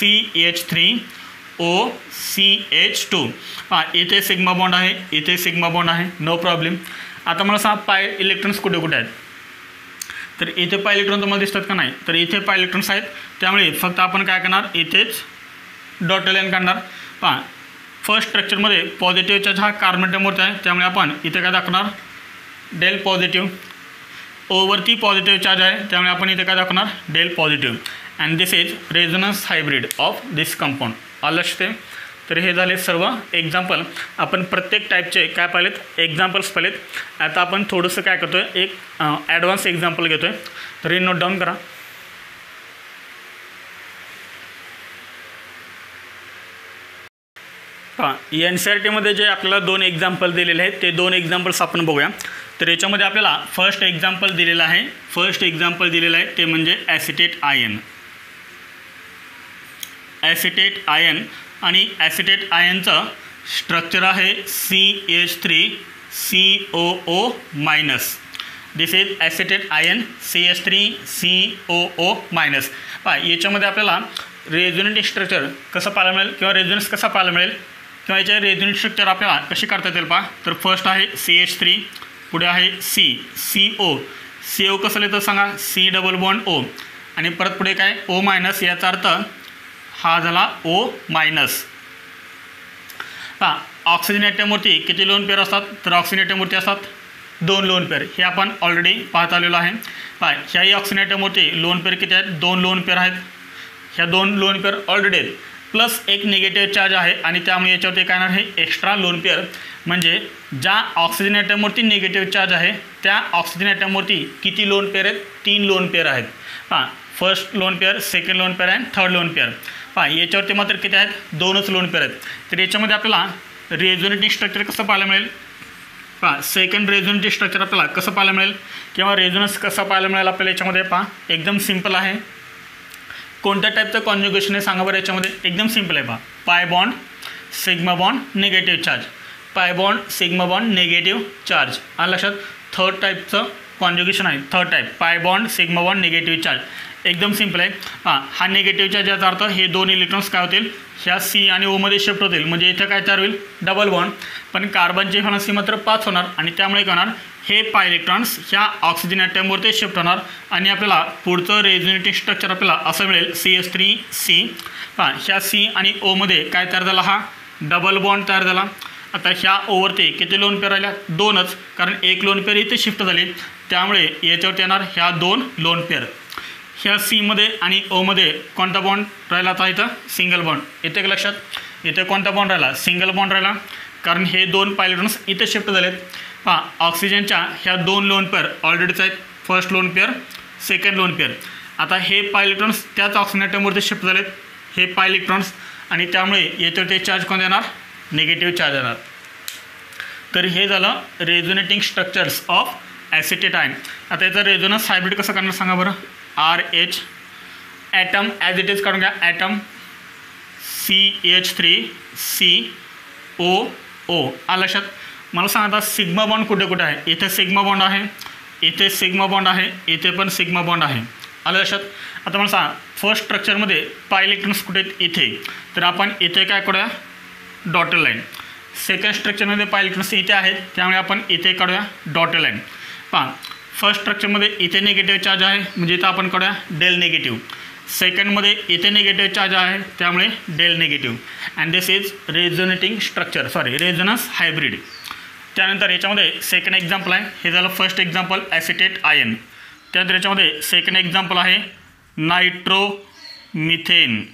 CH3OCH2. पहा इथे सिग्मा बॉन्ड आहे इथे सिग्मा बॉन्ड आहे नो प्रॉब्लेम. आता मला सांगा पाय इलेक्ट्रॉन्स कुठे कुठे आहेत तर इथे पाय इलेक्ट्रॉन तुम्हाला दिसतात का नाही तर इथे पाय इलेक्ट्रॉन्स आहेत त्यामुळे फक्त आपण काय करणार इथेच डॉटेड लाईन काढणार. पहा फर्स्ट स्ट्रक्चरमध्ये पॉझिटिव्ह चार्ज हा कार्बन ॲटमवरती आहे त्यामुळे आपण इथे काय दाखवणार डेल पॉझिटिव्ह. ओवरती पॉझिटिव्ह चार्ज आहे त्यामुळे आपण इथे काय दाखवणार del positive. And this is resonance hybrid of this compound. आलं लक्षात. तर हे झाले सर्व एक्झाम्पल. आपण प्रत्येक टाईपचे काय पाहिलेत एक्झाम्पल्स पाहिलेत. आता आपण थोडंसं काय करतो आहे एक ॲडव्हान्स एक्झाम्पल घेतो आहे तर हे नोट डाऊन करा. हां NCERTमध्ये जे आपल्याला 2 एक्झाम्पल दिलेले आहेत ते 2 एक्झाम्पल्स आपण बघूया. तर याच्यामध्ये आपल्याला फर्स्ट एक्झाम्पल दिलेलं आहे ते म्हणजे ॲसिटेट आयन आणि ॲसिटेट आयनचं स्ट्रक्चर आहे CH3COO-. This is acetate ion CH3COO-. पहा याच्यामध्ये आपल्याला रेझोनेटिंग स्ट्रक्चर कसं पाहायला मिळेल किंवा रेझोनन्स कसा पाहायला मिळेल किंवा याच्या रेझोनेटिंग स्ट्रक्चर आपल्याला कशी करता येतील पहा. तर फर्स्ट आहे CH3 पुढे आहे CO कसं लिहितं सांगा C डबल बॉन्ड O आणि परत पुढे काय O- याचा अर्थ हा झाला O-. पहा ऑक्सिजन ॲटमवरती किती लोन पेअर असतात तर ऑक्सिजन ॲटमवरती असतात 2 लोन पेअर. हे आपण ऑलरेडी पाहत आलेलो आहे. पहा ह्याही ऑक्सिजन ॲटमवरती लोन पेअर किती आहेत 2 लोन पेअर आहेत. ह्या 2 लोन पेअर ऑलरेडी आहेत प्लस एक निगेटिव्ह चार्ज आहे आणि त्यामुळे याच्यावरती काय येणार हे एक्स्ट्रा लोन पेअर. म्हणजे ज्या ऑक्सिजन ॲटमवरती निगेटिव्ह चार्ज आहे त्या ऑक्सिजन ॲटमवरती किती लोन पेअर आहेत 3 लोन पेअर आहेत. पहा first lone pair second lone pair आणि थर्ड लोन पेअर. पहा याच्यावरती मात्र किती आहेत 2च लोन पेअर आहेत. तर याच्यामध्ये आपल्याला रेझोनेटिंग स्ट्रक्चर कसं पाहायला मिळेल पहा सेकंड रेझोनेटिंग स्ट्रक्चर आपल्याला कसं पाहायला मिळेल किंवा रेझोनन्स कसं पाहायला मिळेल आपल्याला याच्यामध्ये. पहा एकदम सिम्पल आहे. कोणत्या टाईपचं कॉन्ज्युगेशन आहे सांगा बरं याच्यामध्ये. एकदम सिम्पल आहे. पहा pi bond sigma bond negative charge pi bond sigma bond negative charge. आलं लक्षात. थर्ड टाईपचं कॉन्ज्युगेशन आहे third type pi bond sigma bond negative charge. एकदम सिम्पल आहे. हां हा निगेटिव्ह चार्ज याचा अर्थ हे 2 इलेक्ट्रॉन्स काय होतील ह्या C आणि Oमध्ये शिफ्ट होतील म्हणजे इथं काय तयार होईल डबल बॉन्ड. पण कार्बनची व्हॅलन्सी मात्र 5 होणार आणि त्यामुळे काय होणार हे पाय इलेक्ट्रॉन्स ह्या ऑक्सिजन ॲटमवरती शिफ्ट होणार आणि आपल्याला पुढचं रेझोनेटिंग स्ट्रक्चर आपल्याला असं मिळेल CH3C. हां ह्या C आणि Oमध्ये काय तयार झाला हा डबल बॉन्ड तयार झाला. आता ह्या ओवरती किती लोन पेअर राहिल्या 2च कारण एक लोन पेअर इथे शिफ्ट झाली त्यामुळे याच्यावरती येणार ह्या 2 लोन पेअर. ह्या Cमध्ये आणि Oमध्ये कोणता बॉन्ड राहिला आता इथं सिंगल बॉन्ड. येते का लक्षात. इथे कोणता बॉन्ड राहिला, सिंगल बॉन्ड राहिला, कारण हे 2 pi इलेक्ट्रॉन्स इथे शिफ्ट झालेत. पहा ऑक्सिजनच्या ह्या 2 लोन पेअर ऑलरेडीच आहेत, first lone pair, second lone pair. आता हे pi इलेक्ट्रॉन्स त्याच ऑक्सिजन ॲटमवरती शिफ्ट झालेत, हे pi इलेक्ट्रॉन्स, आणि त्यामुळे याच्यावरती चार्ज कोण येणार, निगेटिव्ह चार्ज येणार. तर हे झालं resonating structures of acetate ion. आता याचा रेझोनन्स हायब्रिड कसं करणार सांगा बरं. RH atom as it is काढून घ्या, ॲटम CH3COO. आलं लक्षात. मला सांगा आता सिग्मा बॉन्ड कुठे कुठे आहे. इथे सिग्मा बॉन्ड आहे, इथे सिग्मा बॉन्ड आहे, इथे पण सिग्मा बॉन्ड आहे. आलं लक्षात. आता मला सांगा फर्स्ट स्ट्रक्चरमध्ये pi इलेक्ट्रॉन्स कुठे आहेत, इथे. तर आपण इथे काय करूया, डॉटेड लाईन. सेकंड स्ट्रक्चरमध्ये pi इलेक्ट्रॉन्स इथे आहेत, त्यामुळे आपण इथे काढूया डॉटेड लाईन. पहा फर्स्ट स्ट्रक्चरमध्ये इथे निगेटिव्ह चार्ज आहे, म्हणजे इथं आपण काढूया डेल निगेटिव्ह. सेकंडमध्ये इथे निगेटिव्ह चार्ज आहे, त्यामुळे del negative. And this is resonating structure, resonance hybrid. त्यानंतर याच्यामध्ये सेकंड एक्झाम्पल आहे, हे झालं फर्स्ट एक्झाम्पल ॲसिटेट आयन. त्यानंतर याच्यामध्ये सेकंड एक्झाम्पल आहे नायट्रोमिथेन.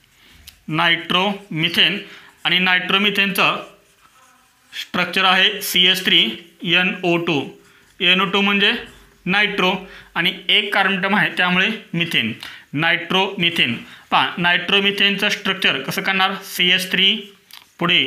नायट्रोमिथेन आणि नायट्रोमिथेनचं स्ट्रक्चर आहे CH3NO2. NO2 म्हणजे नायट्रो आणि एक कार्बन आहे, त्यामुळे मिथेन, नायट्रोमिथेन. पहा नायट्रोमिथेनचं स्ट्रक्चर कसं करणार, CH3 पुढे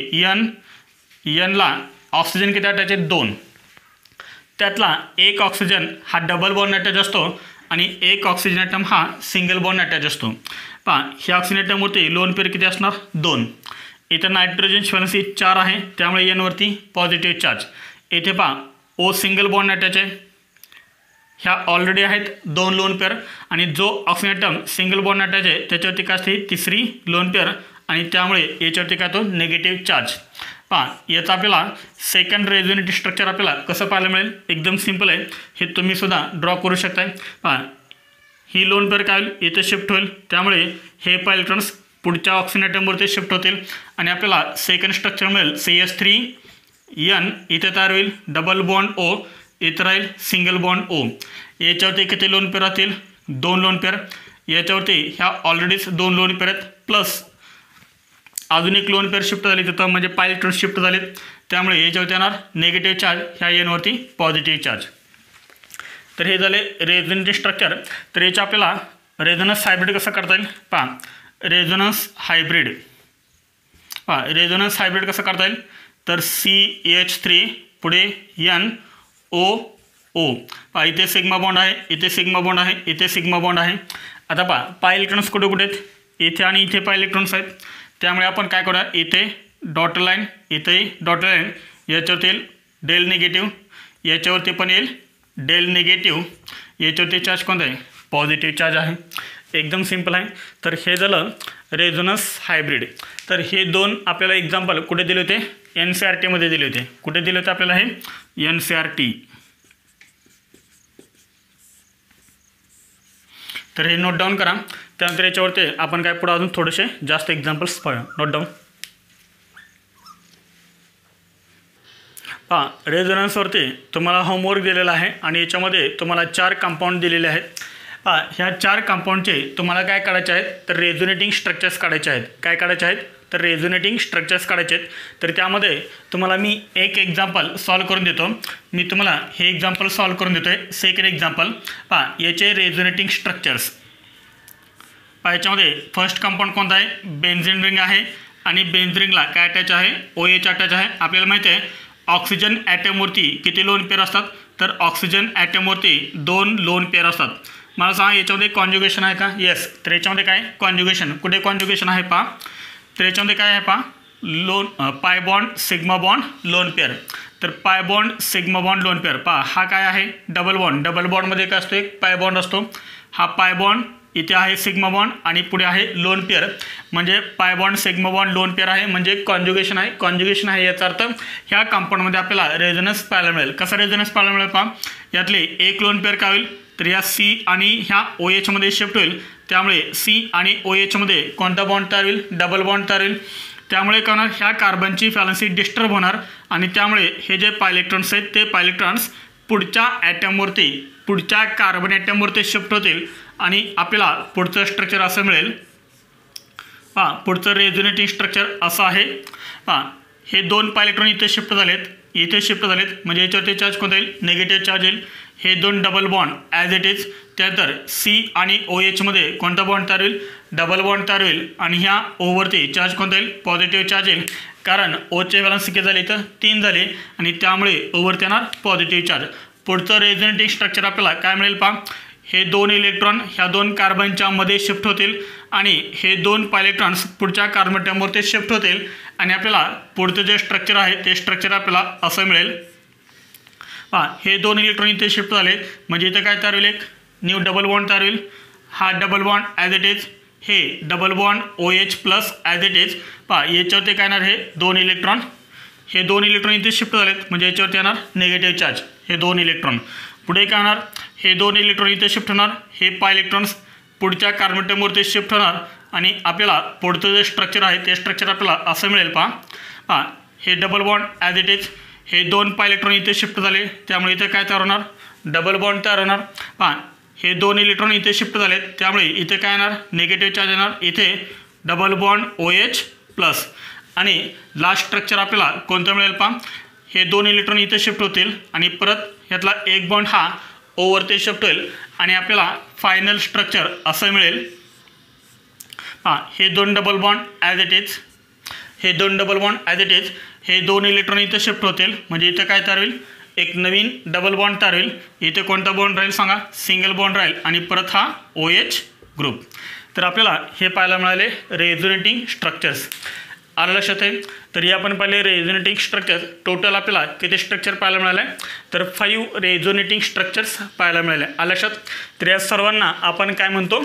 Nला ऑक्सिजन किती अटॅच आहेत, 2. त्यातला एक ऑक्सिजन हा डबल बॉन्ड अटॅच असतो आणि एक ऑक्सिजन ॲटम हा सिंगल बॉन्ड अटॅच असतो. पहा ह्या ऑक्सिजन ॲटमवरती लोन पेअर किती असणार, 2. इथं नायट्रोजनची व्हॅलेन्सी 4 आहे, त्यामुळे Nवरती पॉझिटिव्ह चार्ज. इथे पहा O सिंगल बॉन्ड अटॅच आहे, ह्या ऑलरेडी आहेत 2 लोन पेअर, आणि जो oxygen atom single bond attach आहे त्याच्यावरती काय असते, तिसरी लोन पेअर, आणि त्यामुळे याच्यावरती काय तो निगेटिव्ह चार्ज. पहा याचा आपल्याला सेकंड रेझोनेटिव्ह स्ट्रक्चर आपल्याला कसं पाहायला मिळेल, एकदम सिम्पल आहे, हे तुम्ही सुद्धा ड्रॉ करू शकता. पहा ही लोन पेअर काय होईल, इथे शिफ्ट होईल, त्यामुळे हे pi इलेक्ट्रॉन्स पुढच्या ऑक्सिजन ॲटमवरती शिफ्ट होतील, आणि आपल्याला सेकंड स्ट्रक्चर मिळेल CH3N. इथे तयार होईल डबल बॉन्ड O, इथे राहील सिंगल बॉन्ड O. याच्यावरती किती लोन पेअर राहतील, 2 लोन पेअर. याच्यावरती ह्या ऑलरेडीच 2 लोन पेअर आहेत, प्लस अजून एक लोन पेअर शिफ्ट झाली तिथं, म्हणजे pi इलेक्ट्रॉन्स शिफ्ट झालेत, त्यामुळे याच्यावरती येणार निगेटिव्ह चार्ज, ह्या Nवरती पॉझिटिव्ह चार्ज. तर हे झाले रेझोनेटिव्ह स्ट्रक्चर. तर याच्या आपल्याला रेझोनन्स हायब्रिड कसं करता येईल. पहा रेझोनन्स हायब्रिड, पहा रेझोनन्स हायब्रिड कसं करता येईल, तर CH3 पुढे NO2. पहा इथे सिग्मा बॉन्ड आहे, इथे सिग्मा बॉन्ड आहे, इथे सिग्मा बॉन्ड आहे. आता पहा pi इलेक्ट्रॉन्स कुठे कुठे आहेत, इथे आणि इथे pi इलेक्ट्रॉन्स आहेत, त्यामुळे आपण काय करूया, इथे डॉट लाईन, इथेही डॉट लाईन, याच्यावरती येईल डेल निगेटिव्ह, याच्यावरती पण येईल डेल निगेटिव्ह, याच्यावरती चार्ज कोणता आहे, पॉझिटिव्ह चार्ज आहे. एकदम सिम्पल आहे. तर हे झालं रेझोनन्स हायब्रिड. तर हे 2 आपल्याला एक्झाम्पल कुठे दिले होते, NCERTमध्ये दिले होते. कुठे दिले होते आपल्याला, हे NCERT. तर हे नोट डाऊन करा. त्यानंतर याच्यावरती आपण काय पुढे अजून थोडेसे जास्त एक्झाम्पल्स पाहूया. Note down. पहा रेझोनन्सवरती तुम्हाला होमवर्क दिलेला आहे, आणि याच्यामध्ये तुम्हाला 4 कंपाऊंड दिलेले आहेत. पहा ह्या 4 कंपाऊंडचे तुम्हाला काय काढायचे आहेत, तर रेझोनेटिंग स्ट्रक्चर्स काढायचे आहेत. काय काढायचे आहेत, तर रेझोनेटिंग स्ट्रक्चर्स काढायचे आहेत. तर त्यामध्ये तुम्हाला मी एक एक्झाम्पल सॉल्व करून देतो. मी तुम्हाला हे एक्झाम्पल सॉल्व करून देतो आहे. सेकंड एक्झाम्पल पहा, याचे रेझोनेटिंग स्ट्रक्चर्स. पहा याच्यामध्ये फर्स्ट कंपाऊंड कोणता आहे, बेन्झीन रिंग आहे, आणि बेन्झीन रिंगला काय अटॅच आहे, OH अटॅच आहे. आपल्याला माहिती आहे ऑक्सिजन ॲटमवरती किती लोन पेअर असतात, तर ऑक्सिजन ॲटमवरती 2 लोन पेअर असतात. मला सांगा याच्यामध्ये कॉन्जुगेशन आहे का, येस. तर याच्यामध्ये काय कॉन्जुगेशन, कुठे कॉन्जुगेशन आहे पहा, तर याच्यामध्ये काय आहे पहा, lone pi bond sigma bond lone pair. तर pi bond sigma bond lone pair पहा, हा काय आहे डबल बॉन्ड. डबल बॉन्डमध्ये काय असतो, एक pi बॉन्ड असतो. हा pi बॉन्ड इथे आहे सिग्मा बॉन्ड, आणि पुढे आहे लोन पेअर, म्हणजे pi bond sigma bond lone pair आहे, म्हणजे कॉन्जुगेशन आहे. कॉन्जुगेशन आहे याचा अर्थ ह्या कंपाऊंडमध्ये आपल्याला रेझोनन्स पाहायला मिळेल. कसा रेझोनन्स पाहायला मिळेल पहा, यातले एक लोन पेअर काय होईल, तर या C आणि ह्या OH मध्ये शिफ्ट होईल, त्यामुळे C आणि OH मध्ये कोणता बॉन्ड तयार होईल, डबल बॉन्ड तयार होईल. त्यामुळे काय होणार, ह्या कार्बनची व्हॅलेन्सी डिस्टर्ब होणार, आणि त्यामुळे हे जे pi इलेक्ट्रॉन्स आहेत ते pi इलेक्ट्रॉन्स पुढच्या ॲटमवरती, पुढच्या कार्बन ॲटमवरती शिफ्ट होतील, आणि आपल्याला पुढचं स्ट्रक्चर असं मिळेल. पहा पुढचं रेझोनेटिंग स्ट्रक्चर असं आहे. पहा हे 2 पाय इलेक्ट्रॉन इथे शिफ्ट झालेत, इथे शिफ्ट झालेत, म्हणजे याच्यावरती चार्ज कोणता येईल? निगेटिव्ह चार्ज येईल. हे 2 double bond as it is. त्यानंतर सी आणि OH मध्ये कोणता बॉन्ड तयार होईल? डबल बॉन्ड तयार होईल. आणि ह्या ओवरती चार्ज कोणता येईल? पॉझिटिव्ह चार्ज येईल. कारण ओचे व्हॅलन्स किती झाले? तर 3 झाले आणि त्यामुळे ओवरती येणार पॉझिटिव्ह चार्ज. पुढचं रेझोनेटिंग स्ट्रक्चर आपल्याला काय मिळेल? पहा हे 2 इलेक्ट्रॉन ह्या 2 कार्बनच्या मध्ये शिफ्ट होतील आणि हे 2 पाय इलेक्ट्रॉन्स पुढच्या कार्बन अटॉमवरती शिफ्ट होतील आणि आपल्याला पुढचं जे स्ट्रक्चर आहे ते स्ट्रक्चर आपल्याला असं मिळेल. पहा हे 2 इलेक्ट्रॉन इथे शिफ्ट झाले, म्हणजे इथे काय तयार होईल? एक न्यू डबल बॉन्ड तयार होईल. हा double bond as it is, हे double bond OH plus as it is. पहा याच्यावरती काय येणार? हे 2 इलेक्ट्रॉन, हे 2 इलेक्ट्रॉन इथे शिफ्ट झालेत, म्हणजे याच्यावरती येणार निगेटिव्ह चार्ज. हे 2 इलेक्ट्रॉन पुढे काय होणार? हे 2 इलेक्ट्रॉन इथे शिफ्ट होणार, हे पाय इलेक्ट्रॉन्स पुढच्या कार्बन अटॉमवरती शिफ्ट होणार आणि आपल्याला पुढचं जे स्ट्रक्चर आहे ते स्ट्रक्चर आपल्याला असं मिळेल. पहा हे double bond as it is, हे 2 पाय इलेक्ट्रॉन इथे शिफ्ट झाले, त्यामुळे इथे काय तयार होणार? डबल बॉन्ड तयार होणार. पहा हे 2 इलेक्ट्रॉन इथे शिफ्ट झालेत, त्यामुळे इथे काय येणार? निगेटिव्ह चार्ज येणार. इथे डबल बॉन्ड OH प्लस. आणि लास्ट स्ट्रक्चर आपल्याला कोणतं मिळेल? पहा हे 2 इलेक्ट्रॉन इथे शिफ्ट होतील आणि परत यातला एक बॉन्ड हा ओवरती शिफ्ट होईल आणि आपल्याला फायनल स्ट्रक्चर असं मिळेल. पहा हे 2 double bond as it is, हे 2 double bond as it is, हे 2 इलेक्ट्रॉन इथे शिफ्ट होतील, म्हणजे इथे काय तयार होईल? एक नवीन डबल बॉन्ड तयार होईल. इथे कोणता बॉन्ड राहील सांगा? सिंगल बॉन्ड राहील आणि परत हा OH ग्रुप. तर आपल्याला हे पाहायला मिळाले रेझोनेटिंग स्ट्रक्चर्स. आलं लक्षात आहे? तरी आपण पाहिले रेझोनेटिंग स्ट्रक्चर. टोटल आपल्याला किती स्ट्रक्चर पाहायला मिळाले? तर 5 रेझोनेटिंग स्ट्रक्चर्स पाहायला मिळाले. आलं लक्षात? तर या सर्वांना आपण काय म्हणतो?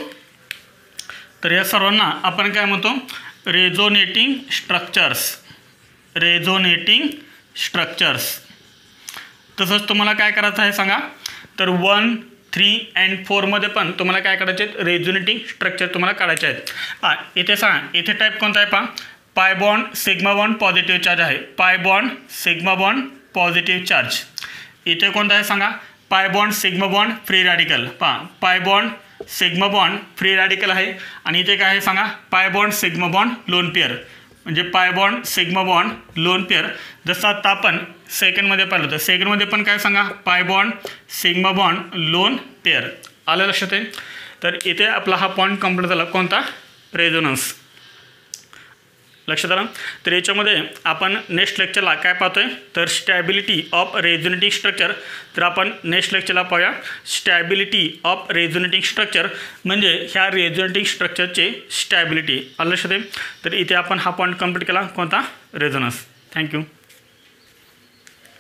Resonating structures. Resonating structures. तसंच तुम्हाला काय करायचं आहे सांगा? तर 1, 3 and 4 मध्ये पण तुम्हाला काय करायचे आहेत? रेझोनेटिंग स्ट्रक्चर तुम्हाला काढायचे आहेत. पहा इथे सांगा, इथे टाईप कोणता आहे? पहा pi bond sigma bond positive charge आहे. Pi bond sigma bond positive charge. इथे कोणता आहे सांगा? Pi bond sigma bond free radical. पहा pi bond sigma bond free radical आहे आणि इथे काय आहे सांगा? Pi bond sigma bond lone pair. म्हणजे pi bond sigma bond lone pair. जसं आता आपण सेकंडमध्ये पाहिलं होतं, सेकंडमध्ये पण काय सांगा? Pi bond sigma bond lone pair. आलं लक्षात आहे? तर इथे आपला हा पॉईंट कंप्लीट झाला. कोणता? रेझोनन्स. लक्षात आलं? तर याच्यामध्ये आपण नेक्स्ट लेक्चरला काय पाहतोय? तर स्टॅबिलिटी ऑफ रेझोनेटिंग स्ट्रक्चर. तर आपण नेक्स्ट लेक्चरला पाहूया स्टॅबिलिटी ऑफ रेझोनेटिंग स्ट्रक्चर, म्हणजे ह्या रेझोनेटिंग स्ट्रक्चरचे स्टॅबिलिटी. आलं लक्षात आहे? तर इथे आपण हा पॉईंट कंप्लीट केला. कोणता? रेझोनन्स. थँक्यू.